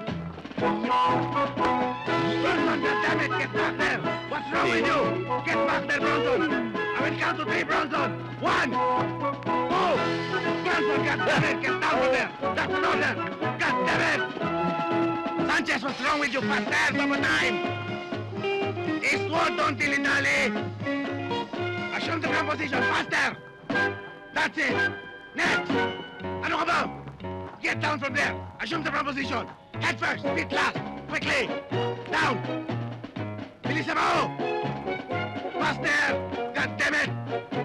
Bronson, God damn it! Get back there! What's wrong with you? Get back there, Bronson! I will count to three, Bronson! One! Two! Bronson, God damn it! Get down from there! That's an order! God damn it! Sanchez, what's wrong with you? Faster! Double time! Eastwood, don't dilly-dally! Assume the ground position! Faster! That's it! Next! Ano ka ba? Get down from there! Assume the ground position! Head first! Feet last! Quickly! Down! Bilisan mo! Faster! God damn it!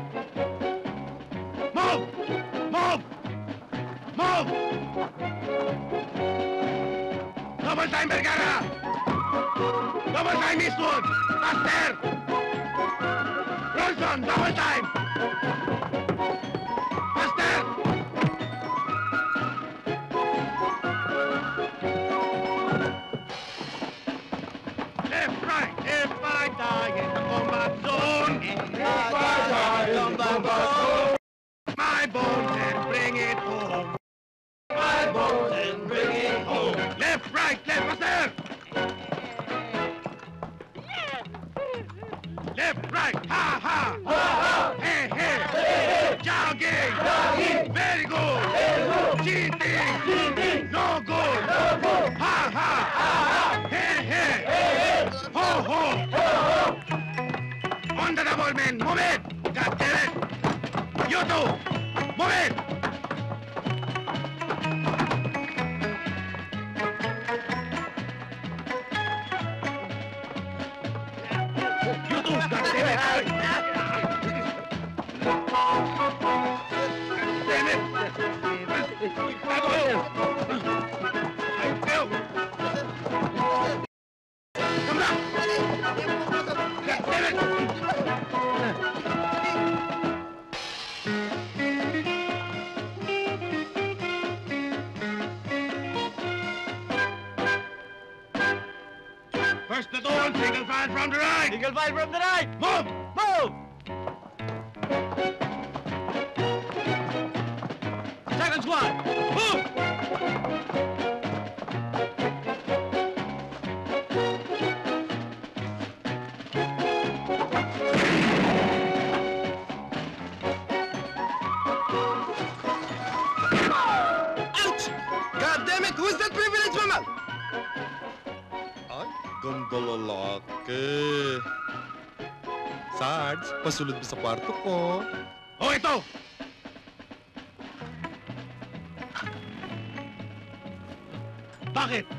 Move! Move! Move! Double time, Vergara! Double time, Eastwood! Faster! Bronson, double time! Faster! Left, right, if I die in the combat zone, if I die in the combat zone, my bones and bring it home. My bones and bring it home. Left, right, left, faster! Left, right, ha, ha! Ha, ha! Hey, hey! Hey, jogging! Jogging! Very good! Very good! Cheating! Cheating! No good! No good! Ha, ha! Ha, ha! Hey, hey! Hey, hey! Ho, ho! Ho, ho! On the double, man! Move it! God damn it! You two! Move it! You two! God damn it! Damn it! Bago kayo! Ay, kayo! Come back! God damn it! First platoon, single file from the right! Single file from the right! Move! Move! Second squad, move! Ouch! God damn it! Who's that privileged mammal? Ay, ganda lalaki. Sarge, pasunod mo sa kwarto ko. Oh, ito! Bakit?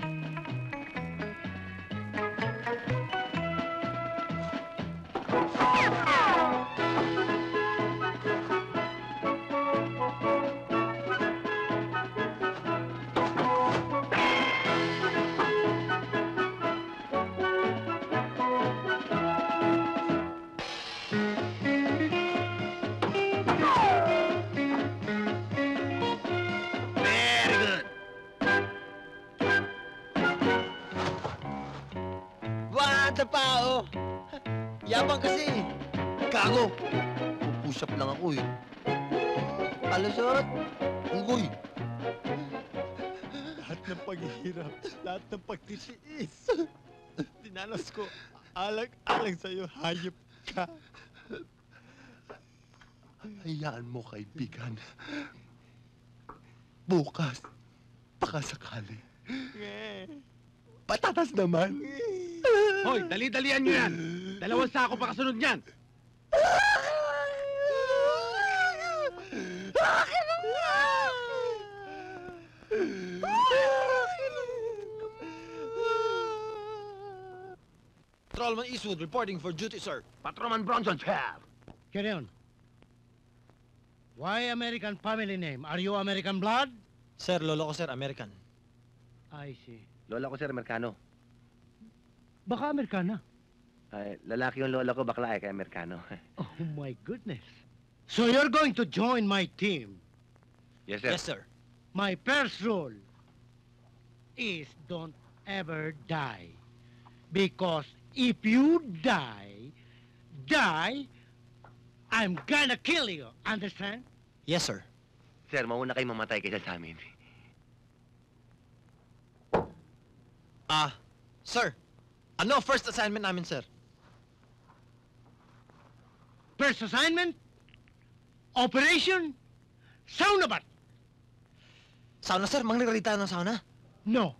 Very good. Wada pa, oh! Yabang kasi. Gago! Push up lang ako eh. Palusot. Unggoy. Lahat ng paghihirap, lahat ng pagtitiis. Dinanas ko, alag-alag sa'yo, hayop ka. Hayaan mo, kaibigan. Bukas, baka sakali. Patatas naman. Hoy, dali-dalian nyo yan! Dalawang sako pa kasunod niyan! Patrolman Eastwood reporting for duty, sir. Patrolman Bronson, sir. Carry on. Why American family name? Are you American blood? Sir, lolo ko, sir, American. I see. Lola ko, sir, Amerikano. Baka Amerikana. Ay, lalaki yung lola ko, bakla eh, kaya Amerikano. Oh my goodness. So you're going to join my team. Yes, sir. Yes, sir. My first rule is don't ever die. Because if you die, die, I'm gonna kill you. Understand? Yes, sir. Sir, mauna kayo mamatay kaysa sa amin. Ah, sir. Ano ang first assignment namin, sir? First assignment, Operation Saunabat. Sauna, sir. Manglirita ng sauna. No.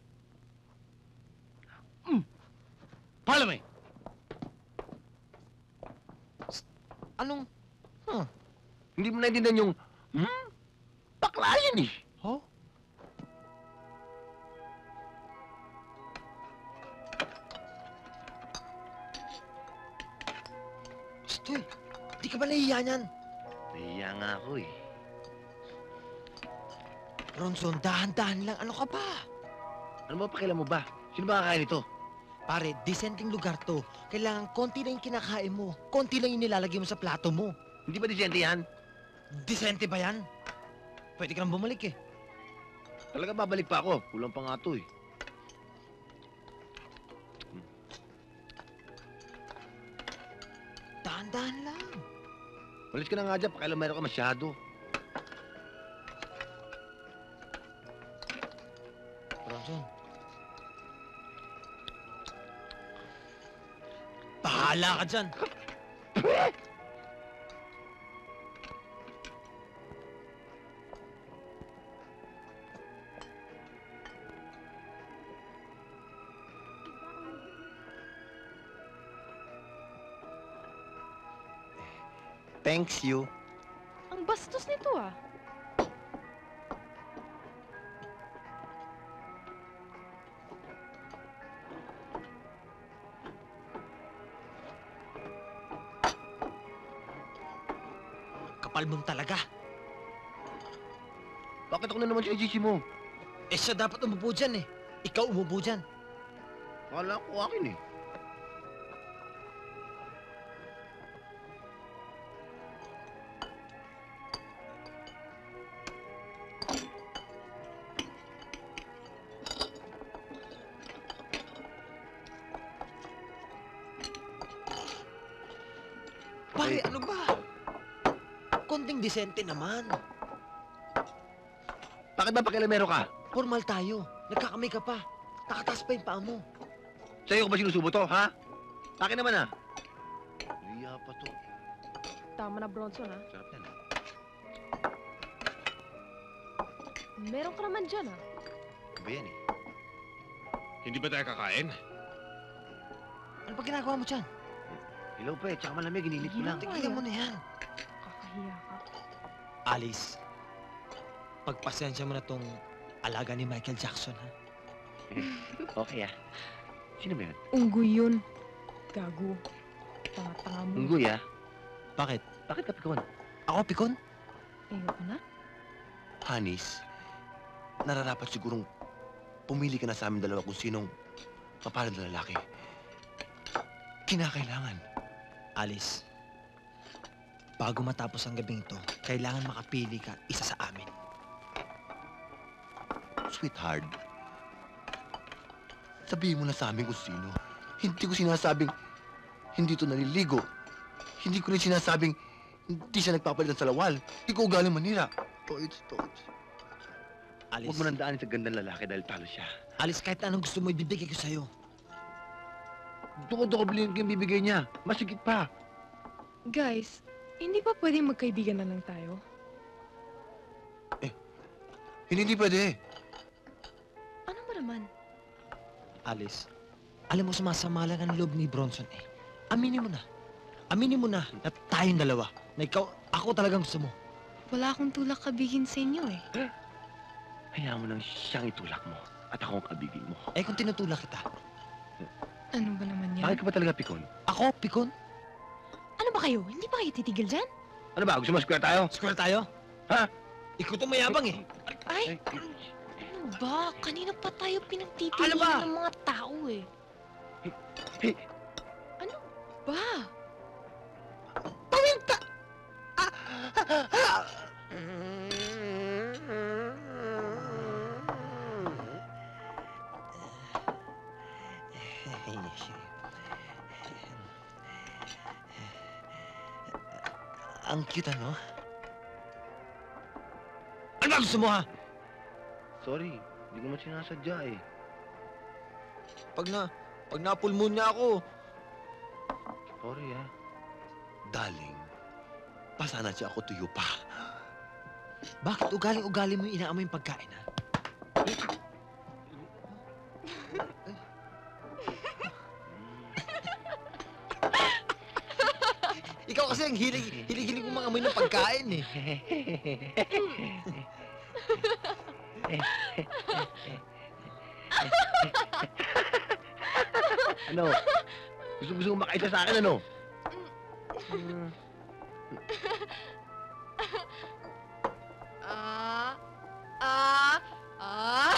Mm. Follow me. Anong... Huh? Hindi mo naintindihan yung, hmm? Bakla yan eh. Huh? Stoy, di ka ba nahihiya niyan? Nahiya nga ako eh. Ronson, dahan-dahan lang. Ano ka ba? Ano ba pakialam mo ba? Sino ba kakain ito? Pare, desenting lugar to. Kailangan konti lang yung kinakain mo. Konti lang yung nilalagay mo sa plato mo. Hindi ba disente yan? Disente ba yan? Pwede ka nang bumalik eh. Talaga babalik pa ako. Kulang pa nga ito eh. Dahan-dahan lang. Malis ka na nga dyan, pakialam meron ka masyado. Ronson. Bahala ka dyan. Thanks you. Ang bastos nito ah. Kapal mong talaga. Bakit ako na naman sinisisi mo? Eh siya dapat umupo dyan eh. Ikaw umupo dyan. Akala ko akin eh. Pare, ano ba? Konting disente naman. Bakit ba pakilamero ka? Formal tayo. Nagkakamay ka pa. Nakataas pa yung paa mo. Sa'yo ko ba sinusubo to, ha? Akin naman, ha? Riya pa to. Tama na, Bronson, ha? Sarap yan, ha? Meron ka naman dyan, ha? Iba yan, eh. Hindi ba tayo kakain? Ano ba ginagawa mo dyan? Hello, pre. Tsaka malamig. Inilit ko lang. Tigilan mo na yan. Kakahiya ka. Alice, pagpasensya mo na tong alaga ni Michael Jackson, ha? Okay, ah. Sino ba yun? Unggoy yun. Gago. Tanga-tanga mo. Unggoy, ah. Bakit? Bakit ka pikon? Ako, pikon? Ayoko na. Hanis, nararapat sigurong pumili ka na sa amin dalawa kung sinong mapalad na lalaki. Kinakailangan. Alice, bago matapos ang gabing ito, kailangan makapili ka isa sa amin. Sweetheart, sabihin mo na sa amin kung sino. Hindi ko sinasabing hindi to naliligo. Hindi ko rin sinasabing hindi siya nagpapalit ng salawal. Hindi ko ugaling manira. Toits, toits. Alice, Huwag mo nang daanin sa gandang lalaki dahil talo siya. Alice, kahit anong gusto mo, ibibigay ko sa'yo. Duko-duko bilhin ko yung bibigay niya. Masigit pa. Guys, hindi pa pwedeng magkaibigan na lang tayo? Hindi, hindi pwede. Ano ba naman? Alice, alam mo sumasama lang ang loob ni Bronson eh. Aminin mo na. Aminin mo na na tayong dalawa. Na ikaw, ako talagang gusto mo. Wala akong tulak kabigin sa inyo, eh. Hayaan mo nang siyang itulak mo. At ako ang kabigin mo. Eh kung tinutulak kita. Ano ba naman yan? Bakit ka ba talaga pikon? Ako, pikon? Ano ba kayo? Hindi ba kayo titigil dyan? Ano ba? Gusto mo square tayo? Square tayo? Ha? Ikaw itong mayabang eh. Ay! Ano ba? Kanina pa tayo pinagtitilihan Ano ba? ng mga tao, eh. Hey, Ano ba? Paminta! Ang cute, ano? Ano ba gusto mo, ha? sorry. Hindi ko naman sinasadya eh. Pag na, pag na-full moon niya ako, Sorry ah. Darling, pasana siya ako tuyo pa. bakit ugaling-ugali mo yung inaamoy yung pagkain, ha? Ikaw kasi ang hilig, hilig-hilig mo mga amoy ng pagkain, eh. Ano? Gusto gusto mo makaisa sa akin ano? Ah, ah, ah.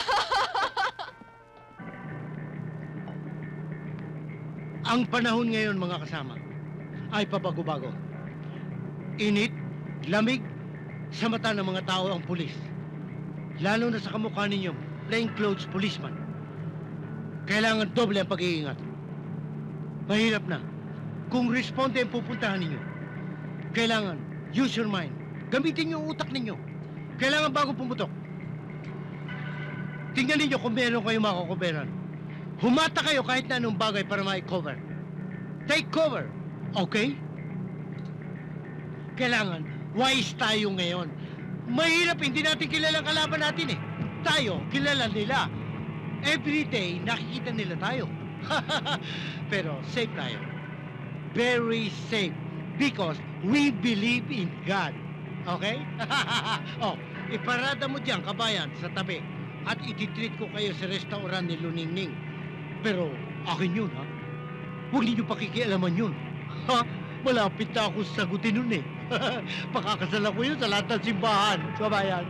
Ang panahon ngayon, mga kasama, ay pabago-bago. Init, lamig, sa mata ng mga tao ang pulis. Lalo na sa kamukha ninyo, plainclothes policeman. Kailangan doble ang pag-iingat. Mahirap na. Kung responde ang pupuntahan ninyo, kailangan use your mind. Gamitin yung utak ninyo. Kailangan bago pumutok. Tingnan ninyo kung meron kayong makukuberan. Humata kayo kahit na anong bagay para ma-cover. Take cover, okay? Kailangan wise tayo ngayon. Mahirap, hindi natin kilala ang kalaban natin eh. Tayo, kilala nila. Every day, nakikita nila tayo. Pero safe tayo. Very safe. Because we believe in God. Okay? Oh, iparada mo dyan, kabayan, sa tabi. At ititreat ko kayo sa restaurant ni Luningning. Pero akin yun, ha? Huwag ninyo pakikialaman yun. Ha? Malapit na ako sagutin nun eh. Pakakasala ko yun sa lahat ng simbahan. Kabayan.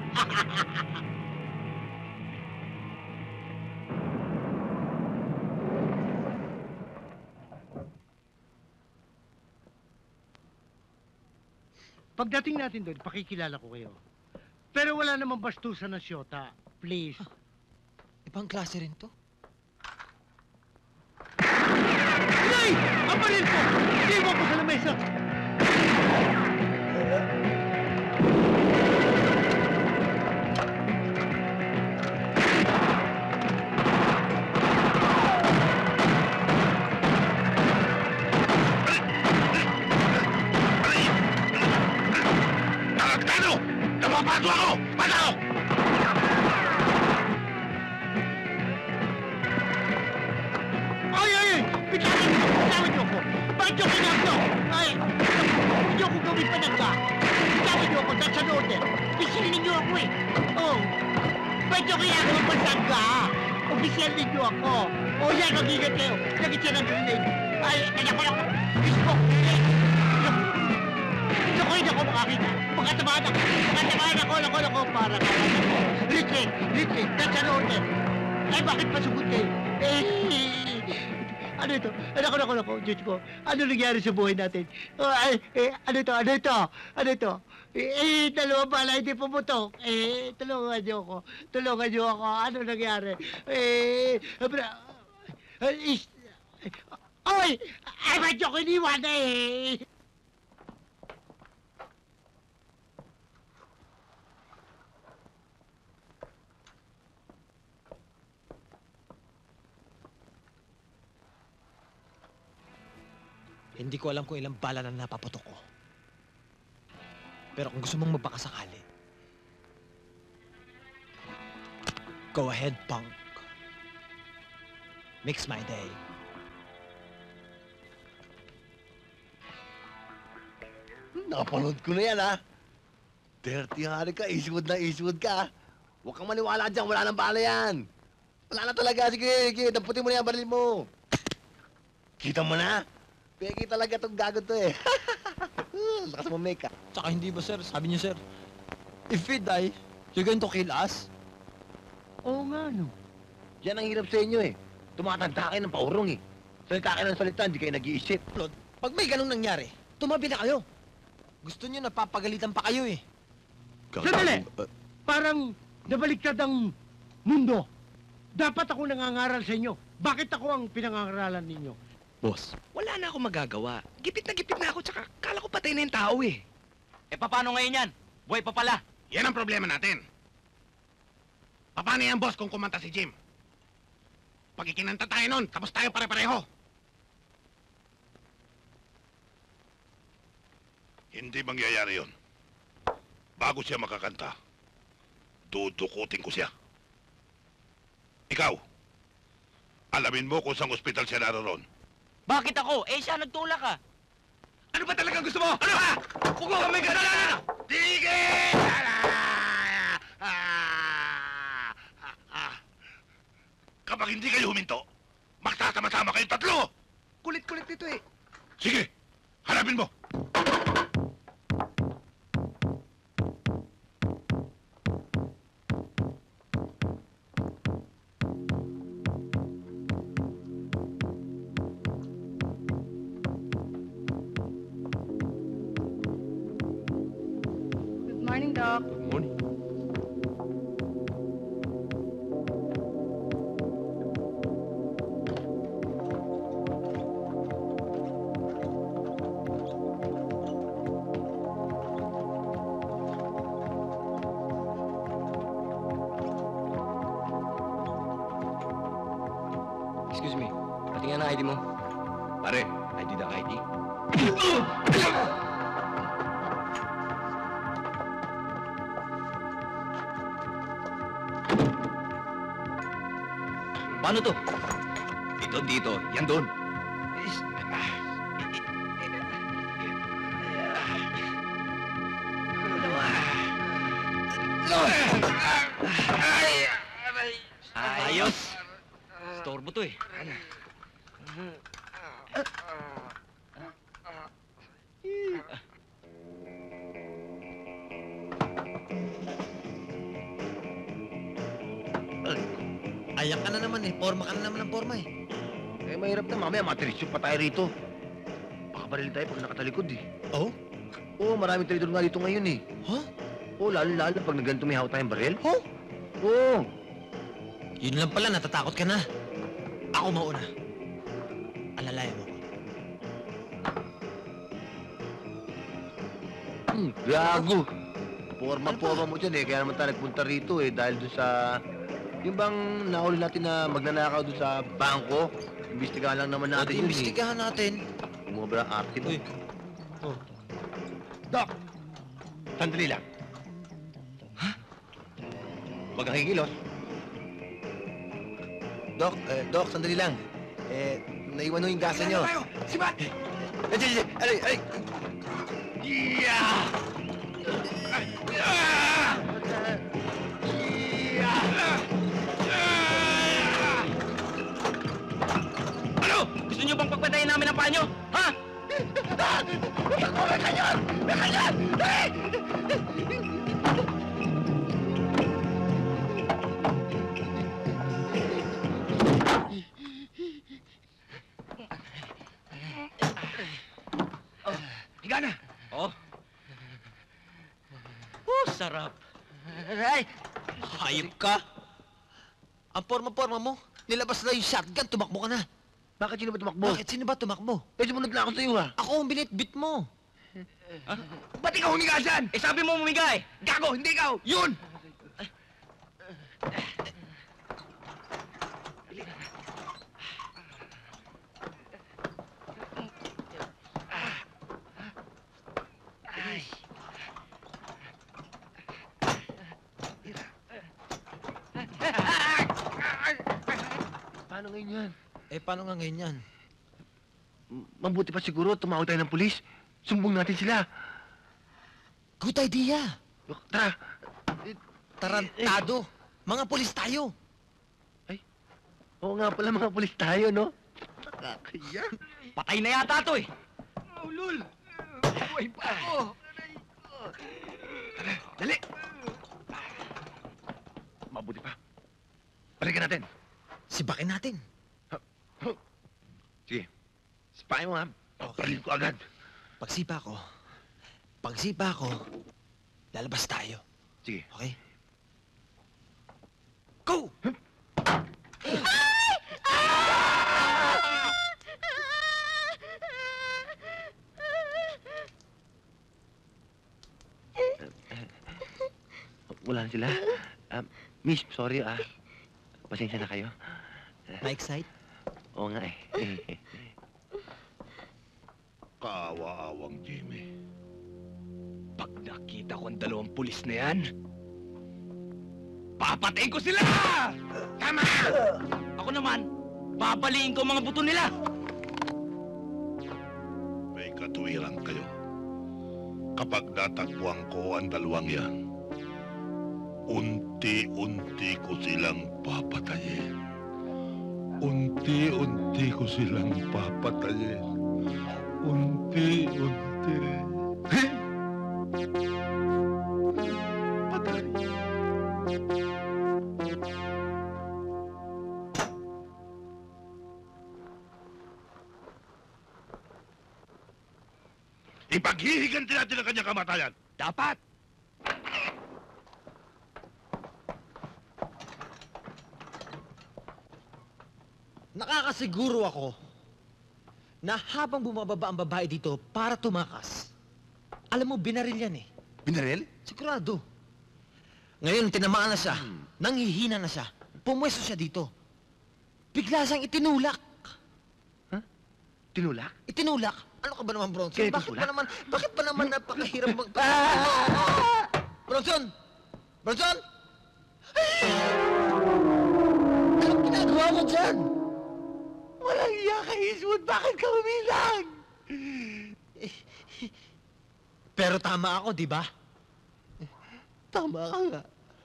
Pagdating natin doon, pakikilala ko kayo. Pero wala namang bastusan ng syota. Please. Ibang klase rin to. Nay! Ang baril ko! Hindi mo ko sa lamesa! may panangga. Sabi niyo ako, that's an order. Opisyal ninyo ako eh. Oh, ba't yung kaya ako magpasangga? Opisyal ninyo ako. O yan, mag-ingat kayo. Lagit siya ng grenade. Ay, anak ko lang. Isbok, grenade. Naku, hindi ako makakita. Pagkatamaan ako. Pagkatamaan ako, lako, lako, para kawan ako. Retreat, retreat, that's an order. Ay, bakit pasugod kayo? Eh, ano ito? Nako, nako, nako, Diyos ko. Ano nangyari sa buhay natin? Oh, ay, eh, ano ito? Ano ito? Ano ito? Eh, eh dalawa pala, hindi pumutok. Eh, tulungan niyo ako. Tulungan niyo ako. Ano nangyari? Eh, abra... Eh, is... Oy! Ay, ba't niyo ko iniwan eh? Hindi ko alam kung ilang bala na napaputok ko. Pero kung gusto mong mabakasakali, go ahead, punk. Makes my day. Nakapanood ko na yan, ha? Dirty hari ka, Eastwood na Eastwood ka. Huwag kang maniwala dyan, wala nang bala yan. Wala na talaga, sige, sige, damputin mo na yan, baril mo. Kita mo na? Peki talaga itong gago to eh. Lakas mo, Meka. Tsaka hindi ba, sir? Sabi niyo, sir, if we die, you're going to kill us? Oo nga, no. Yan ang hirap sa inyo eh. Tumatanda kayo ng paurong eh. Salita kayo ng salita, hindi kayo nag-iisip. Lord, pag may ganong nangyari, tumabi na kayo. Gusto niyo napapagalitan pa kayo eh. Sandali! Parang nabaliktad ang mundo. Dapat ako nangangaral sa inyo. Bakit ako ang pinangangaralan ninyo? Boss, wala na akong magagawa. Gipit na gipit na ako, tsaka kala ko patay na yung tao eh. Eh, paano ngayon yan? Buhay pa pala. Yan ang problema natin. Paano yan, boss, kung kumanta si Jim? Pag ikinanta tayo nun, tapos tayo pare-pareho. Hindi mangyayari yon. Bago siya makakanta, dudukutin ko siya. Ikaw, alamin mo kung saan ospital siya naroon. Bakit ako? Eh, siya nagtulak ka. Ano ba talaga gusto mo? Ano ba? Huwag mo kami kasalanan! Tigil! Ah, ah, ah. Kapag hindi kayo huminto, magsasama-sama kayong tatlo! Kulit-kulit nito eh. Sige, hanapin mo! Good morning, Doc. Good morning. Excuse me, patingin ang I D mo. Pare, I D na I D. Paano to? Dito, dito. Yan doon. Ayos. Storbo to eh. Ayak ka na naman eh. Forma ka na naman ng forma eh. Eh, mahirap na. Mamaya, matirisyon pa tayo rito. Baka baril tayo pag nakatalikod eh. Oh? Oo, maraming traidor nga dito ngayon eh. Huh? Oo, lalo-lalo pag naganito may hawak tayong baril. Huh? Oo. Yun lang pala, natatakot ka na. Ako mauna. Alalayan mo ko. Hmm, gago. Forma-forma mo dyan eh. Kaya naman tayo nagpunta rito eh. Dahil doon sa... Yung bang nahuli natin na magnanakaw doon sa bangko? Imbestigahan lang naman natin yun eh. Imbestigahan natin. Umubra ang akin. Uy. Oh. Doc! Sandali lang. Ha? Huwag kang higilos. Doc, eh, Doc, sandali lang. Eh, naiwan ho yung gasa nyo. Si Bat! Ay, ay, ay, ay, ay! Ano? Gusto niyo bang pagpatayin namin ang panyo? Ha? Higa na! Oh. Oh, sarap. Ay! Hayop ka! Ang forma-forma mo, nilabas na yung shotgun, tumakbo ka na. Bakit sino ba tumakbo? Bakit sino ba tumakbo? Eh, sumunod lang ako sa'yo, ha? Ako ang binitbit mo. Ba't ikaw humiga dyan? Eh, sabi mo mumigay. Gago, hindi ikaw! Yun! Paano ngayon yan? Eh, paano nga ngayon yan? M- Mabuti pa siguro, tumawag tayo ng pulis. Sumbong natin sila. Good idea. Look, tara. Tarantado. Mga pulis tayo. Oo nga pala, mga pulis tayo, no? Nakakaya. Patay na yata to eh. Ulul! Buhay pa ako! Tara, dali! Mabuti pa. Balikan natin. Sibakin natin. Sige. Sipahin mo, ha? Okay. ko agad. Pagsipa ko, pagsipa ko, lalabas tayo. Sige. Okay? Go! Wala na sila. Um, miss, sorry, ah. Pasensya na kayo. Na-excite? Oo nga, eh. Kaawa-awang Jimmy. Pag nakita ko ang dalawang pulis na yan, papatayin ko sila! Tama! Ako naman, babaliin ko ang mga buto nila. May katuwiran kayo. Kapag natagpuan ko ang dalawang yan, unti-unti ko silang papatayin. Unti-unti ko silang papatayin. Unti-unti. Patay. Ipaghihiganti natin ang kanyang kamatayan. Dapat! Nakakasiguro ako na habang bumababa ang babae dito para tumakas, alam mo, binaril yan eh. Binaril? Sigurado. Ngayon, tinamaan na siya. Nanghihina na siya. Pumwesto siya dito. Bigla siyang itinulak. Tinulak? Itinulak? Ano ka ba naman, Bronson? Kaya Bakit itutulak? ba naman, bakit ba naman napakahirap mag... Bronson! Bronson! Anong ginagawa mo dyan? Walang iya ka, Eastwood. Bakit ka umilang? Pero tama ako, di ba? Tama ka nga.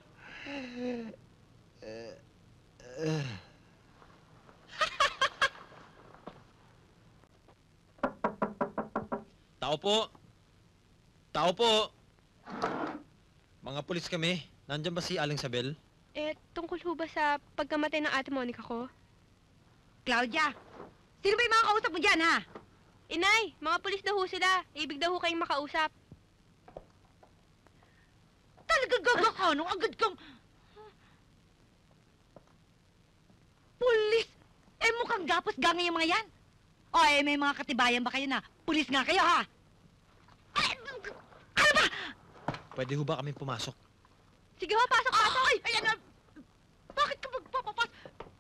Tao po! Tao po! Mga pulis kami. Nandiyan ba si Aling Sabel? Eh, tungkol ho ba sa pagkamatay ng ate Monica ko? Claudia, sino ba yung mga kausap mo dyan, ha? Inay, mga pulis daw ho sila. Ibig daw ho kayong makausap. Talagang gaga ka, no? Agad kang... Pulis! Eh, mukhang gapos gangay yung mga yan. O, eh, may mga katibayan ba kayo na? Pulis nga kayo, ha? Ay, ano ba? Pwede ho ba kami pumasok? Sige ho, pasok, pasok! Ay, ayan na! Bakit ka magpapapas?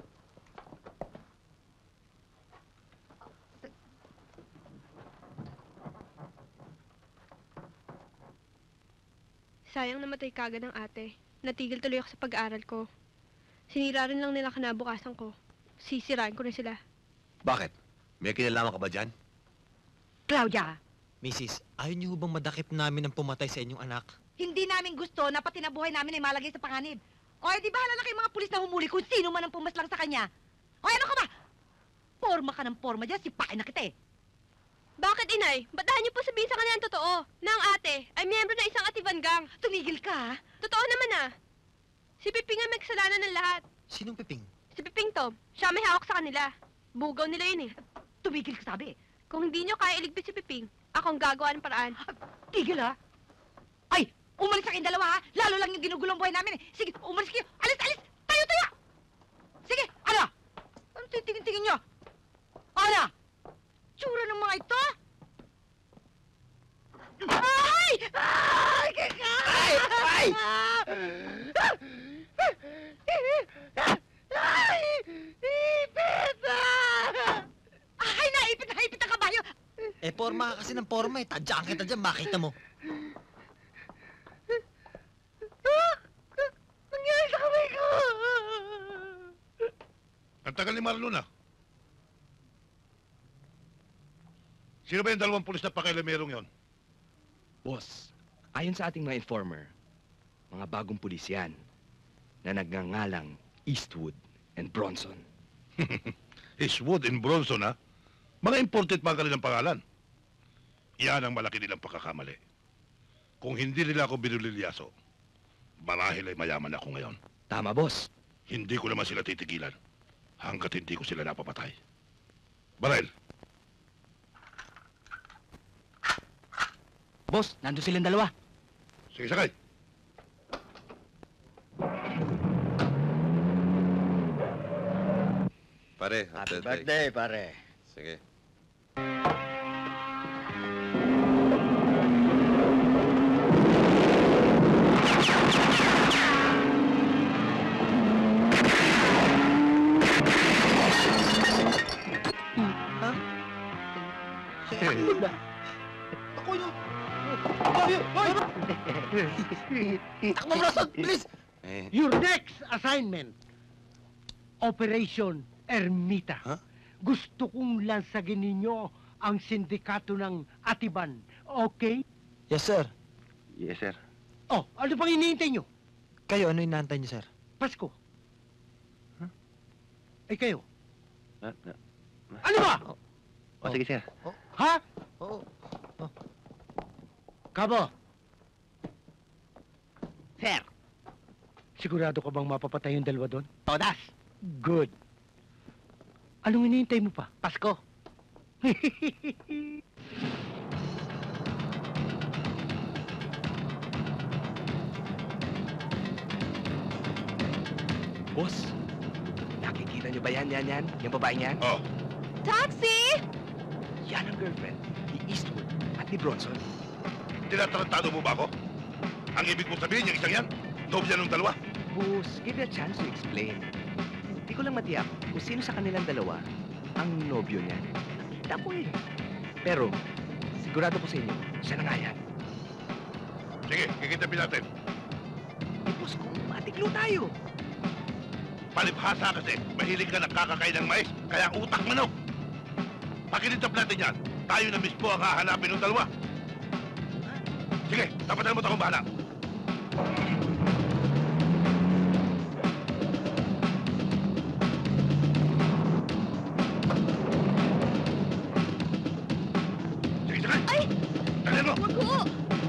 Sayang namatay kagad ang ate. Natigil tuloy ako sa pag-aaral ko. Sinira rin lang nila kinabukasan ko. Sisirain ko na sila. Bakit? May kinalaman ka ba dyan? Claudia, Missus, ayaw niyo bang madakip namin ang pumatay sa inyong anak? Hindi namin gusto na pati na buhay namin ay malagay sa panganib. O, di ba halala kayong mga pulis na humuli kung sino man ang pumaslang sa kanya? O, ano ka ba? Porma ka ng porma dyan, sipain na kita eh. Bakit, inay? Ba't dahil niyo po sabihin sa kanya ang totoo? Na ang ate ay miyembro ng isang atiban gang. Tumigil ka, ha? Totoo naman ah. Si Piping ang may kasalanan ng lahat. Sinong Piping? Si Piping to. Siya may hawak sa kanila. Bugaw nila yun eh. Tumigil ka, sabi. Kung hindi niyo kaya iligpit si Piping, akong gagawa ng paraan. Tigil, ha? Ay, umalis sa kayong dalawa, ha? Lalo lang yung ginugulong buhay namin, eh. Sige, umalis kayo. Alis, alis! Tayo, tayo! Sige, ano? Ano titingin-tingin nyo? Ano? Tsura ng mga ito? Ay! Ay! Kaka! Ay! Ay! Ay! Ipit! Ay, naipit, naipit ang kabayo! Eh, porma ka kasi ng porma eh. Tadyaan kita dyan, makita mo. Nangyari sa kamay ko! Ang tagal ni Marlon, ah. Sino ba yung dalawang pulis na pakialamerong yon? Boss, ayon sa ating mga informer, mga bagong pulis yan na nagngangalang Eastwood and Bronson. Eastwood and Bronson, ha? Mga imported pa ang kanilang pangalan. Yan ang malaki nilang pagkakamali. Kung hindi nila ako binulilyaso, marahil ay mayaman ako ngayon. Tama, boss. Hindi ko naman sila titigilan hanggat hindi ko sila napapatay. Barel, Boss, nandun silang dalawa. sige sakay. Pare, Happy birthday, pare. Sige. Ako yun! Hoy! Hoy! Takbo, Bronson! Bilis! Eh, Your next assignment, Operation Ermita. Huh? Gusto kong lansagin ninyo ang sindikato ng Atiban, okay? Yes, sir. Yes, sir. Oh, ano pang hinihintay nyo? Kayo, ano inaantay niyo, sir? Pasko. Ay kayo, Ah, ah, ano ba? O, sige, sir. Ha? Oo. Kabo, Sir, sigurado ka bang mapapatay yung dalawa doon? todas. Good. Anong hinihintay mo pa? Pasko. Boss, nakikita niyo ba yan, yan, yan? Yung babaeng yan? Oh, Taxi! Yan ang girlfriend ni Eastwood at ni Bronson. tinatarantado mo ba ako? Ang ibig mong sabihin, yung isang yan, nobya ng dalawa. Boss, give me a chance to explain. Hindi ko lang matiyak kung sino sa kanilang dalawa ang nobyo niya. Nakita ko eh. Pero, sigurado ko sa inyo, siya na nga yan. Sige, kikitapin natin. Eh, boss, kung matiklo tayo. Palibhasa kasi, mahilig ka nakakakain ng mais, kaya utak manok. Pakinitap natin yan, tayo na mismo ang hahanapin ng dalawa. Sige, tapatan mo ito akong bahala. Sige, sakay! Ay! Dalihan mo! Wag ko!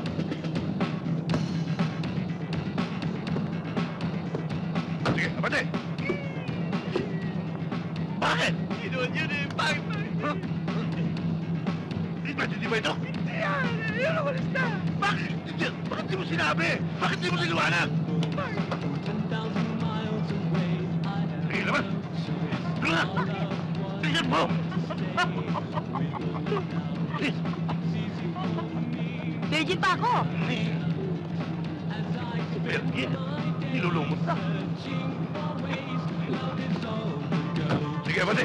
Sige, abante! Bakit? Ginoon yun eh. Bakit? Huh? Hindi ba ito? Hindi yan. Yun ang walis na. Bakit? Hindi- Bakit di mo sinabi? Bakit di mo siliwanag? Sige naman! Ano na? Tingnan mo! Please! Virgin pa ako! Virgin? Nilulumot na. Sige, abante!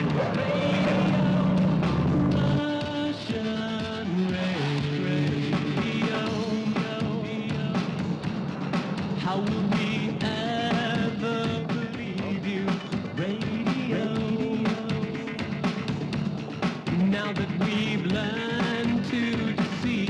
How will we ever believe you, radio? Now that we've learned to deceive.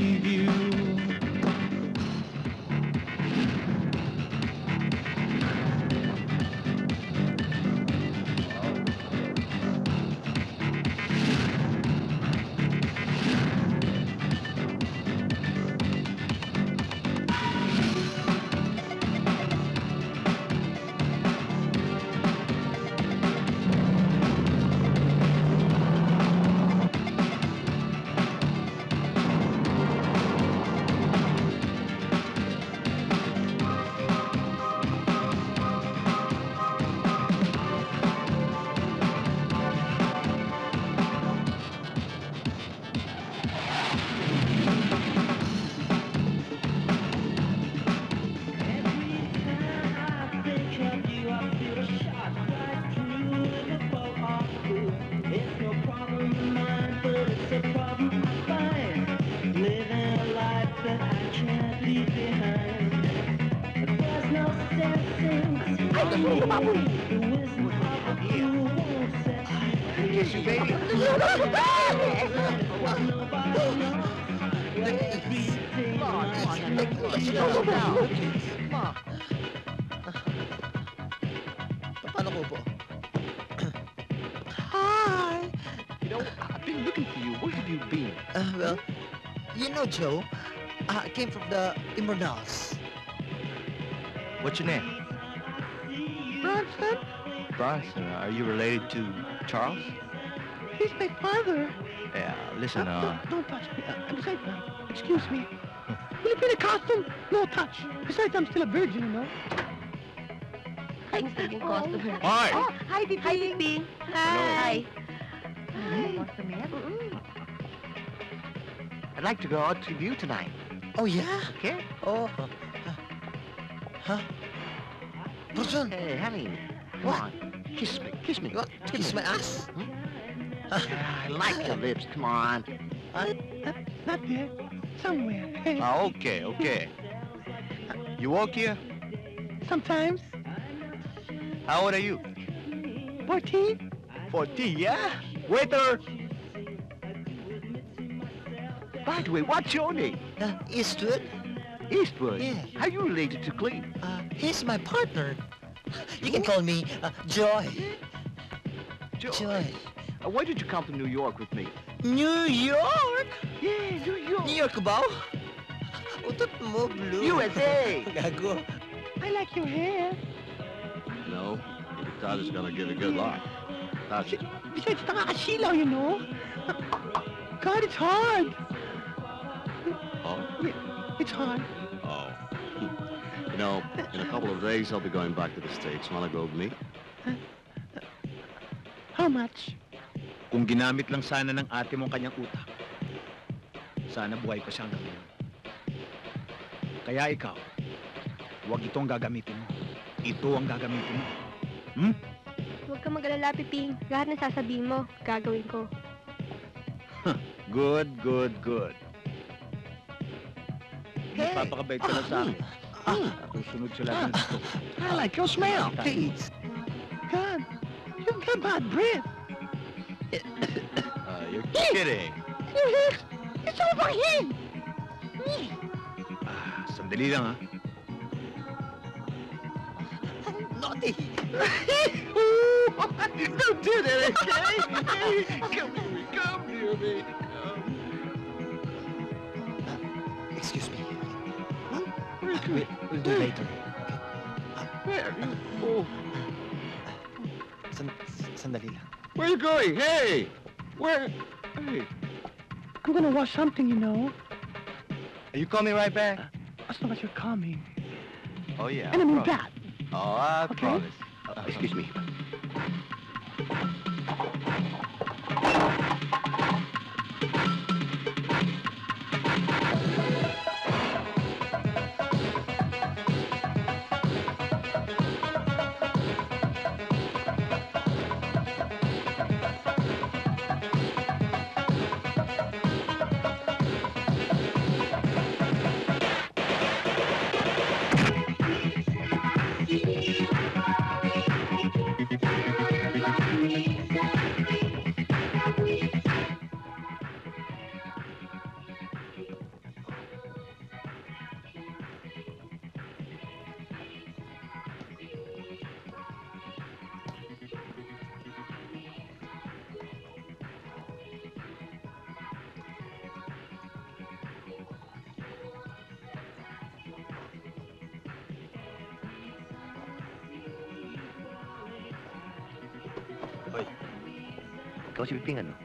Kiss you, baby. Paano ko po? Hi. You know, I've been looking for you. Where have you been? Uh, well, you know, Joe, I came from the Immortals. What's your name? Bronson, Bronson. Are you related to Charles? he's my father. Yeah, listen, uh... Don't touch me. Uh, besides, uh, excuse me. Filipino costume, no touch. Besides, I'm still a virgin, you know. Hi, naging customer. Hi! Oh, hi, Bing. Hi, Bing Bing. Hi. Hi. I'd like to go out to view tonight. Oh, yeah? Okay? Oh. Huh? Bronson. Hey, honey. Come What? on. Kiss me. Kiss me. What? Kiss my ass? I like your lips. Come on. Uh, not there. Somewhere. Ah, okay, okay. You work here? Sometimes. How old are you? Fourteen. Fourteen, yeah? Waiter! By the way, what's your name? Uh, Eastwood. Eastwood? Yeah. How you related to Clean? Uh, he's my partner. You can call me uh, Joy. Joy. Joy. Uh, why did you come to New York with me? New York? Yeah, New York. New York ba? Utot mo, Blue. U S A. Gago. I like your hair. No, if it's Todd is gonna get a good lot. That's it. Besides, nakakasilaw, you know? God, it's hard. Oh? Yeah, it's hard. Oh. You know, in a couple of days, I'll be going back to the States. Wanna go with me? How much? Kung ginamit lang sana ng ate mong kanyang utak, sana buhay pa siya hanggang ngayon. Kaya ikaw, huwag ito ang gagamitin mo. Ito ang gagamitin mo. Hmm? Huwag ka mag-alala, Piping. Lahat na sasabihin mo, gagawin ko. Good, good, good. Magpapakabait ka lang sa akin. At susunod sa lahat ng gusto ko. I like your smell. Please. God, you've got bad breath. Uh, you're kidding. Your hair, it's over here. Ah, sandali lang, ha? Naughty. Don't do that, okay? Hey, come here, come here, baby. Come. Uh, excuse me. Where We, we'll do later. Where? Oh, San, sandali lang. where you going? Hey! Where? Hey. I'm gonna wash something, you know. Are you coming right back? As long as you're coming. Oh, yeah. And I mean promise. that. Oh, I Okay. promise. Uh, excuse me. Ikaw si Piping, ano?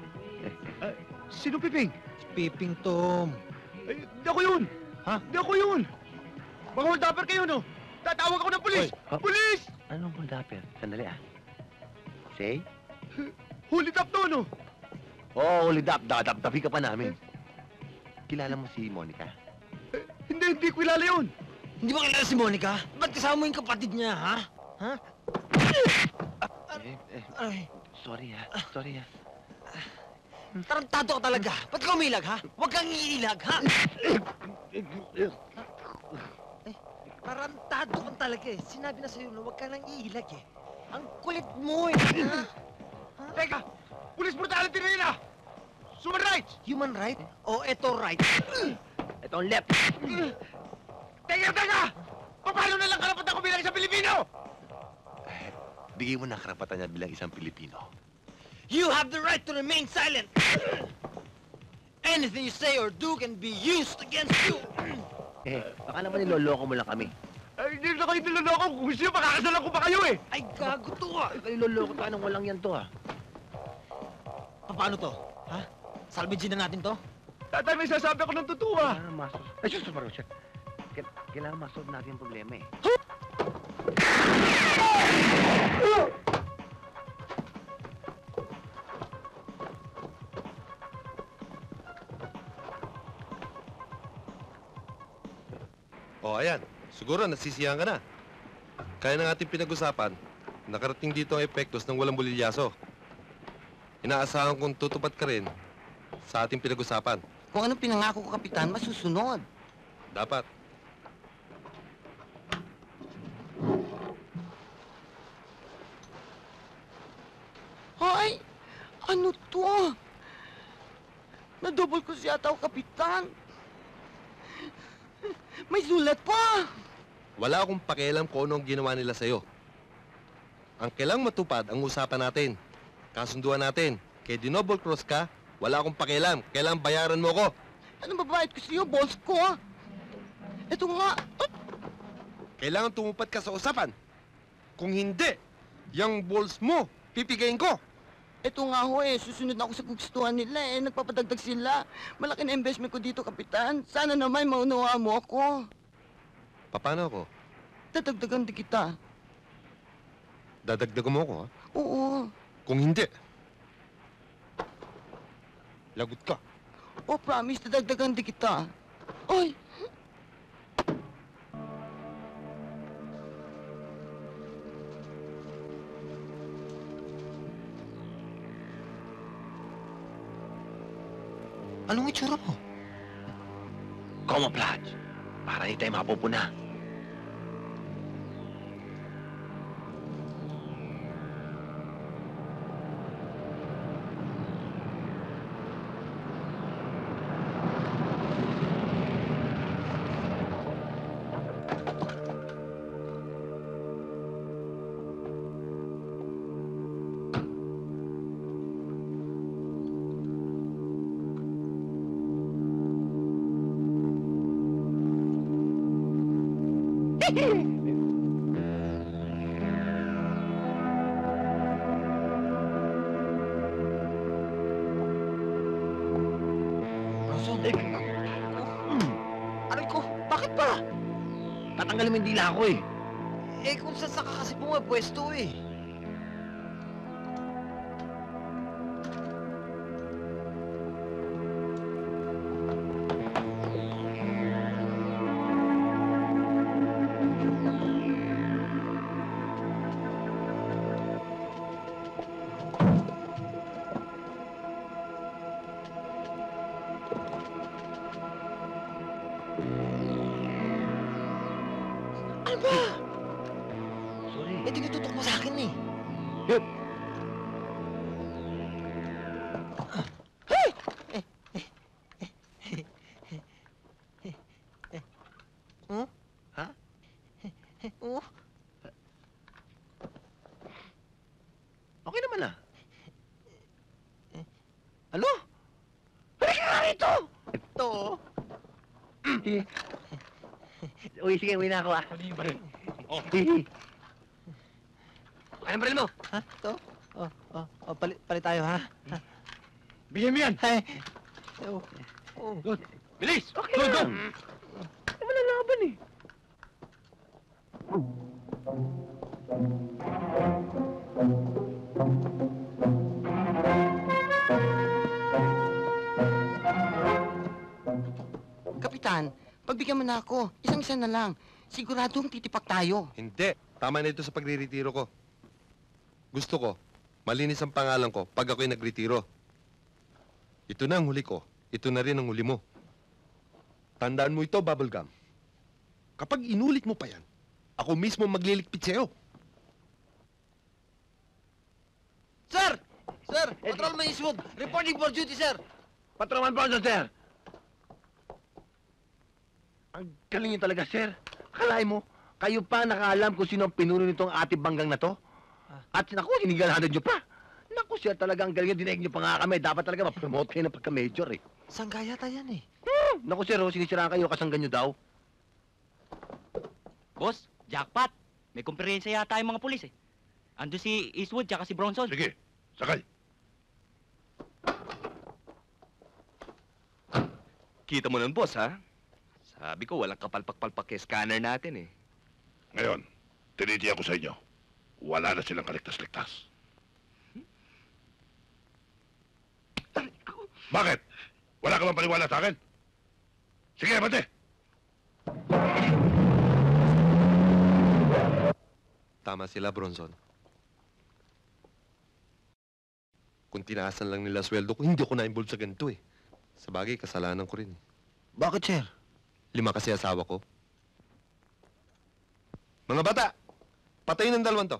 Sino Piping? Piping Tom. Ay, di ako yun! Ha? Di ako yun! Mga hold-upper kayo, no? Tatawag ako ng pulis! Oy, ha? Pulis! Anong hold-upper? Sandali, ah. Say? Hold it up to, no? Oo, oh, ulidap. Dadap-dapi ka pa namin. Kilala mo si Monica? Hindi, hindi ko kilala yun! Hindi mo kilala si Monica? Ba't kasama mo yung kapatid niya, ha? Ha? Eh, eh, Ay, sorry, ha? Sorry, ha? tarantado ka talaga. Ba't ka umilag, ha? Huwag kang iilag, ha? Tarantado ka talaga eh. Sinabi na sa'yo na huwag ka nang iilag eh. Ang kulit mo eh. Ha? Teka! Police brutality na yun ah! Human rights! Human right? O eto right? Ito ang left. Teka, teka! Paano na lang karapatan ko bilang isang Pilipino? Bigay mo na ang karapatan niya bilang isang Pilipino. You have the right to remain silent. Anything you say or do can be used against you. Eh, baka naman niloloko mo lang kami. Ay, hindi na kayo niloloko. Kung gusto nyo, pakakasalan ko pa kayo eh! Ay, gago to ah. Niloloko tayo nang walang yan to ah. Paano to? Ha? Salvage na natin to? Tatay, may sasabi ako ng totoo ah! Kailangan masolve. Ay, sus, Marusha. Kailangan masolve natin yung problema eh. O, ayan. Siguro nasisiyahan ka na. Kaya ng ating pinag-usapan, nakarating dito ang epektos ng walang bulilyaso. Inaasahan kong tutupad ka rin sa ating pinag-usapan. Kung anong pinangako ko, Kapitan, masusunod. Dapat. Ay! Ano to? Nadouble ko siya tao, Kapitan. May sulat pa! Wala akong pakialam kung ano ang ginawa nila sa'yo. Ang kailang matupad ang usapan natin. Kasunduan natin. Kay Dinoble Cross ka, wala akong pakialam. Kailang bayaran mo ko. Anong babayad ko sa'yo, boss ko? Ito nga. Kailangan tumupad ka sa usapan. Kung hindi, yung balls mo, pipigayin ko. Ito nga ho eh, susunod na ako sa gustuhan nila eh. Nagpapadagdag sila. Malaki na investment ko dito, Kapitan. Sana naman maunawa mo ako. Paano ako? Dadagdagan din kita. Dadagdagan mo ako, ha? Oo. Kung hindi, lagot ka. Oh, promise, dadagdagan din kita. Ay! Anong itsura mo? Camouflage. Para hindi tayo mapupuna. Aray ko, bakit ba? Tatanggalin mo yung dila ko eh. Eh, kung saan ka kasi pumapwesto eh. Ano ba? Sorry. Eh, tinututok mo sa akin eh. Yep. Hey! Hmm? Ha? Oh, Okay naman ah. Ano? Halika nga rito! Ito oh. Uy, sige, uwi na ako ah. Ano yung baril? Oh. Anong baril mo? ha? Ito? Oh, oh, oh, palit, palit tayo ha? ha? Bigyan mo yan! Hey! Oh, oh. Good. Bilis! Okay Go, go! lang. Ano man ang laban eh. Kapitan, pagbigyan mo na ako. Isang-isa na lang. Siguradong titipak tayo. Hindi. Tama na ito sa pagre-retiro ko. Gusto ko, malinis ang pangalan ko pag ako'y nagretiro. Ito na ang huli ko. Ito na rin ang huli mo. Tandaan mo ito, Bubblegum. Kapag inulit mo pa yan, ako mismo magliligpit sa'yo. Sir! Sir! Patrolman Eastwood! Reporting for duty, sir! Patrolman Bronson, sir! Ang galing niyo talaga, sir. Akalain mo, kayo pa nakaalam kung sino ang pinuno nitong ati banggang na to? At naku, inigalhanan niyo pa. Naku, sir, talaga ang galing niyo. Dinaig niyo pa nga kami. Dapat talaga ma-promote kayo ng pagka-major, eh. Sangga yata yan, eh. Hmm. Naku, sir, oh, sinisiraan kayo, kasanggan niyo daw. Boss, jackpot. May kumperensya yata yung mga pulis eh. Ando si Eastwood tsaka si Bronson. Sige, sakay. Kita mo nun, boss, ha? Sabi ko, walang kapalpak-palpak yung scanner natin, eh. Ngayon, tinitiya ko sa inyo. Wala na silang kaligtas-ligtas. Bakit? Wala ka bang paniwala sa akin? Sige, bante! Tama sila, Bronson. Kung tinaasan lang nila sweldo ko, hindi ako na-involve sa ganito eh. Sa bagay, kasalanan ko rin eh. Bakit, sir? Lima kasi asawa ko. Mga bata, patayin ng dalawan to.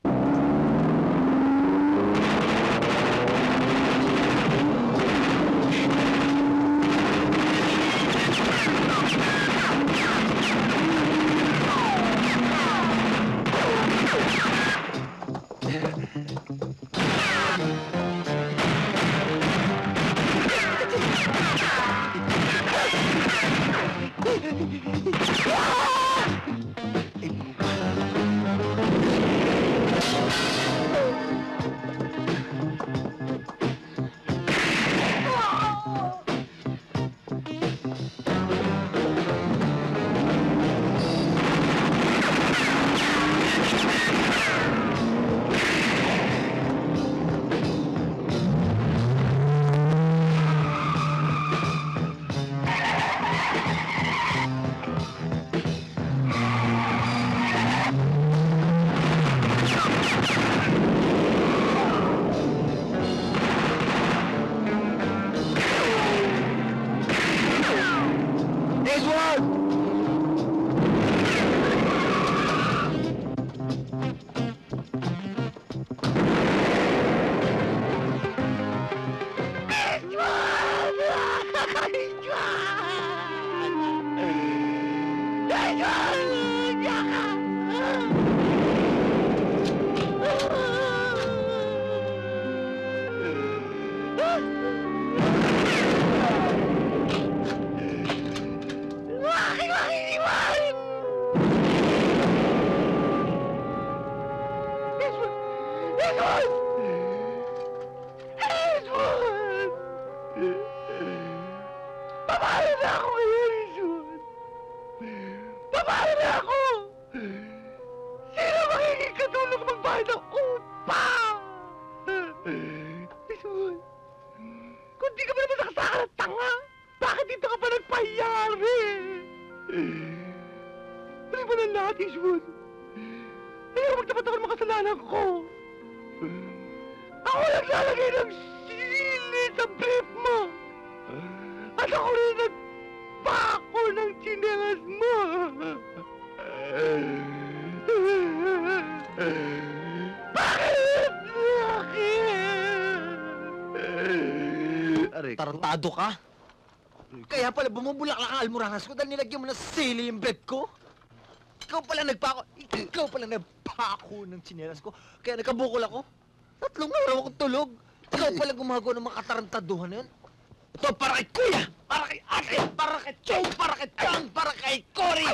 Tarantado ka? Kaya pala bumubulaklak ang almoranas ko dahil nilagyan mo na sili yung bed ko? Ikaw pala nagpako, ikaw pala nagpako ng tsinelas ko, kaya nagkabukol ako. Tatlong araw akong tulog. Ikaw pala gumagawa ng mga katarantaduhan na yun. Ito para kay Kuya, para kay Ate, para kay Chong, para kay Chang, para kay Cory!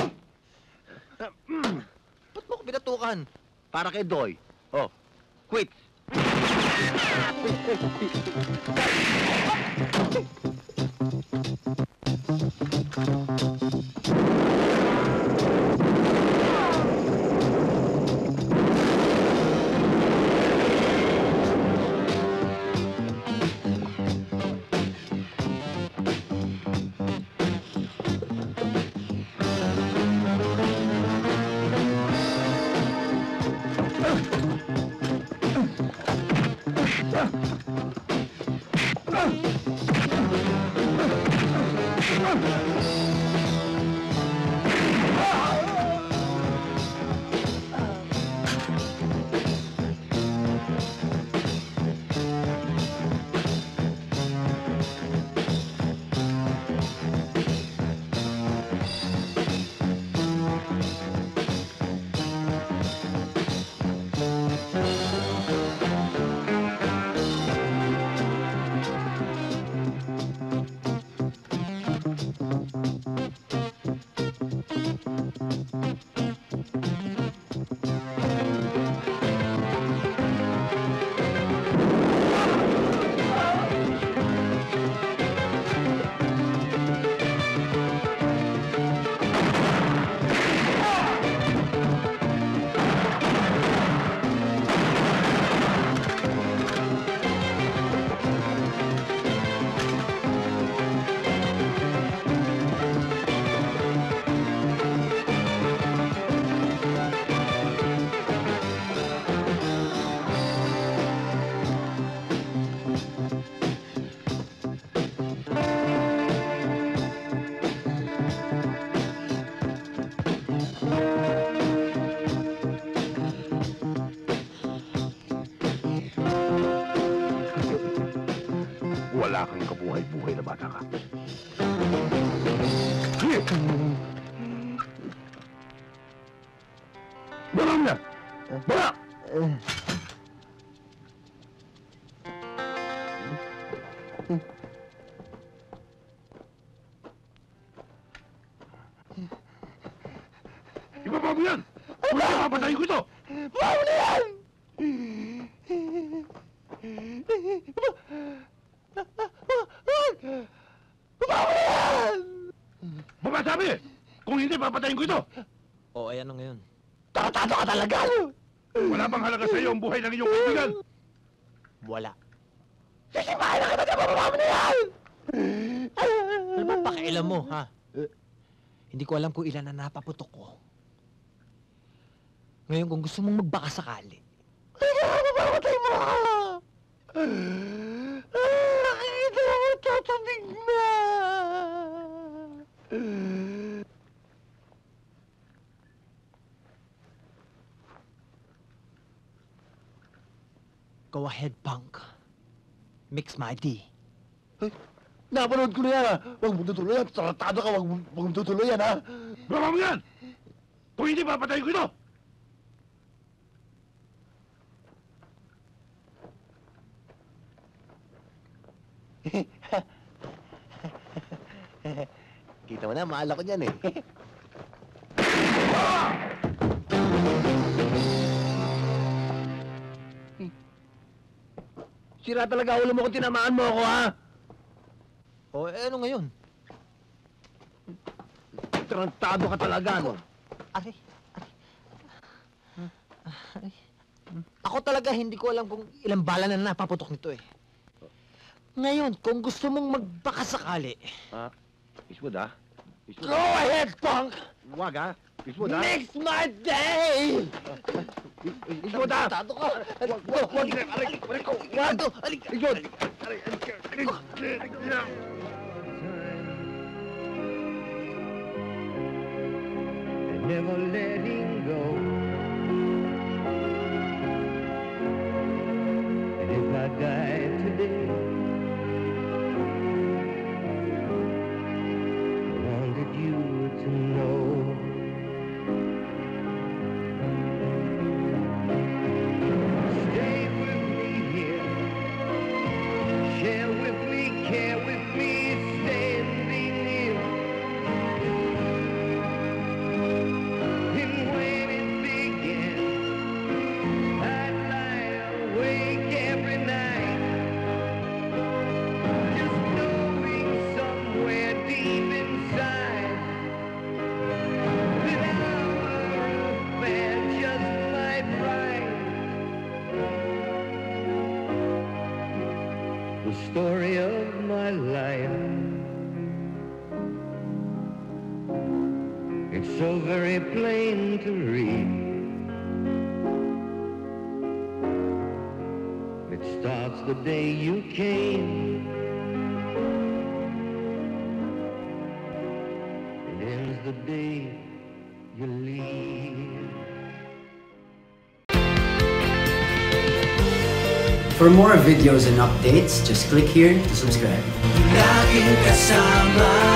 Ba't mo ko binatukan? Para kay Doy. Oh, quit. Ah! buhay-buhay na bata ka. Bala mo yan! Bala! Ibaba mo yan! Kung hindi, papatayin ko ito! Baba mo na yan! Baba mo na yan! Baba sabi! Kung hindi, papatayin ko ito! O, ayan na ngayon. Takatado ka talaga! Wala bang halaga sa iyo ang buhay ng iyong kaibigan? Wala. Sisipahin na kita dyan! Bababa mo na yan! Ano ba pakialam mo, ha? Hindi ko alam kung ilan na napaputok ko. Ngayon, kung gusto mong magbakasakali, Mamatay mo ako! Nakikita mo tatabig na! go ahead, punk. Mix my D. Napanood ko na yan, ha? Huwag mo tutuloy yan. Taratado ka, huwag mo huwag mo tutuloy yan, ha? Baba mo yan! Kung hindi, papatayin ko ito! Kita mo na, mahal ako niyan, eh. Sira talaga ulo mo kung tinamaan mo ako, ha? O, eh, ano ngayon? Tarantado ka talaga, no? Aray, aray. Ako talaga hindi ko alam kung ilang bala na napaputok nito eh. Ngayon, kung gusto mong magbakasakali... Ha? Iswood, ha? Iswood, Go ahead, punk! Wag, ha? Iswood, ha? Mix my day! Iswood, ha? Tado ka! Wag, wag, wag! Aray, aray ko! Wag! Iswood! Aray, aray, aray! Never letting go. And if I die today, I wanted you to know. Stay with me here, share with me, care with me, standing near. The story of my life. It's so very plain to read. It starts the day you came. It ends the day you leave. For more videos and updates, just click here to subscribe. Laging kasama.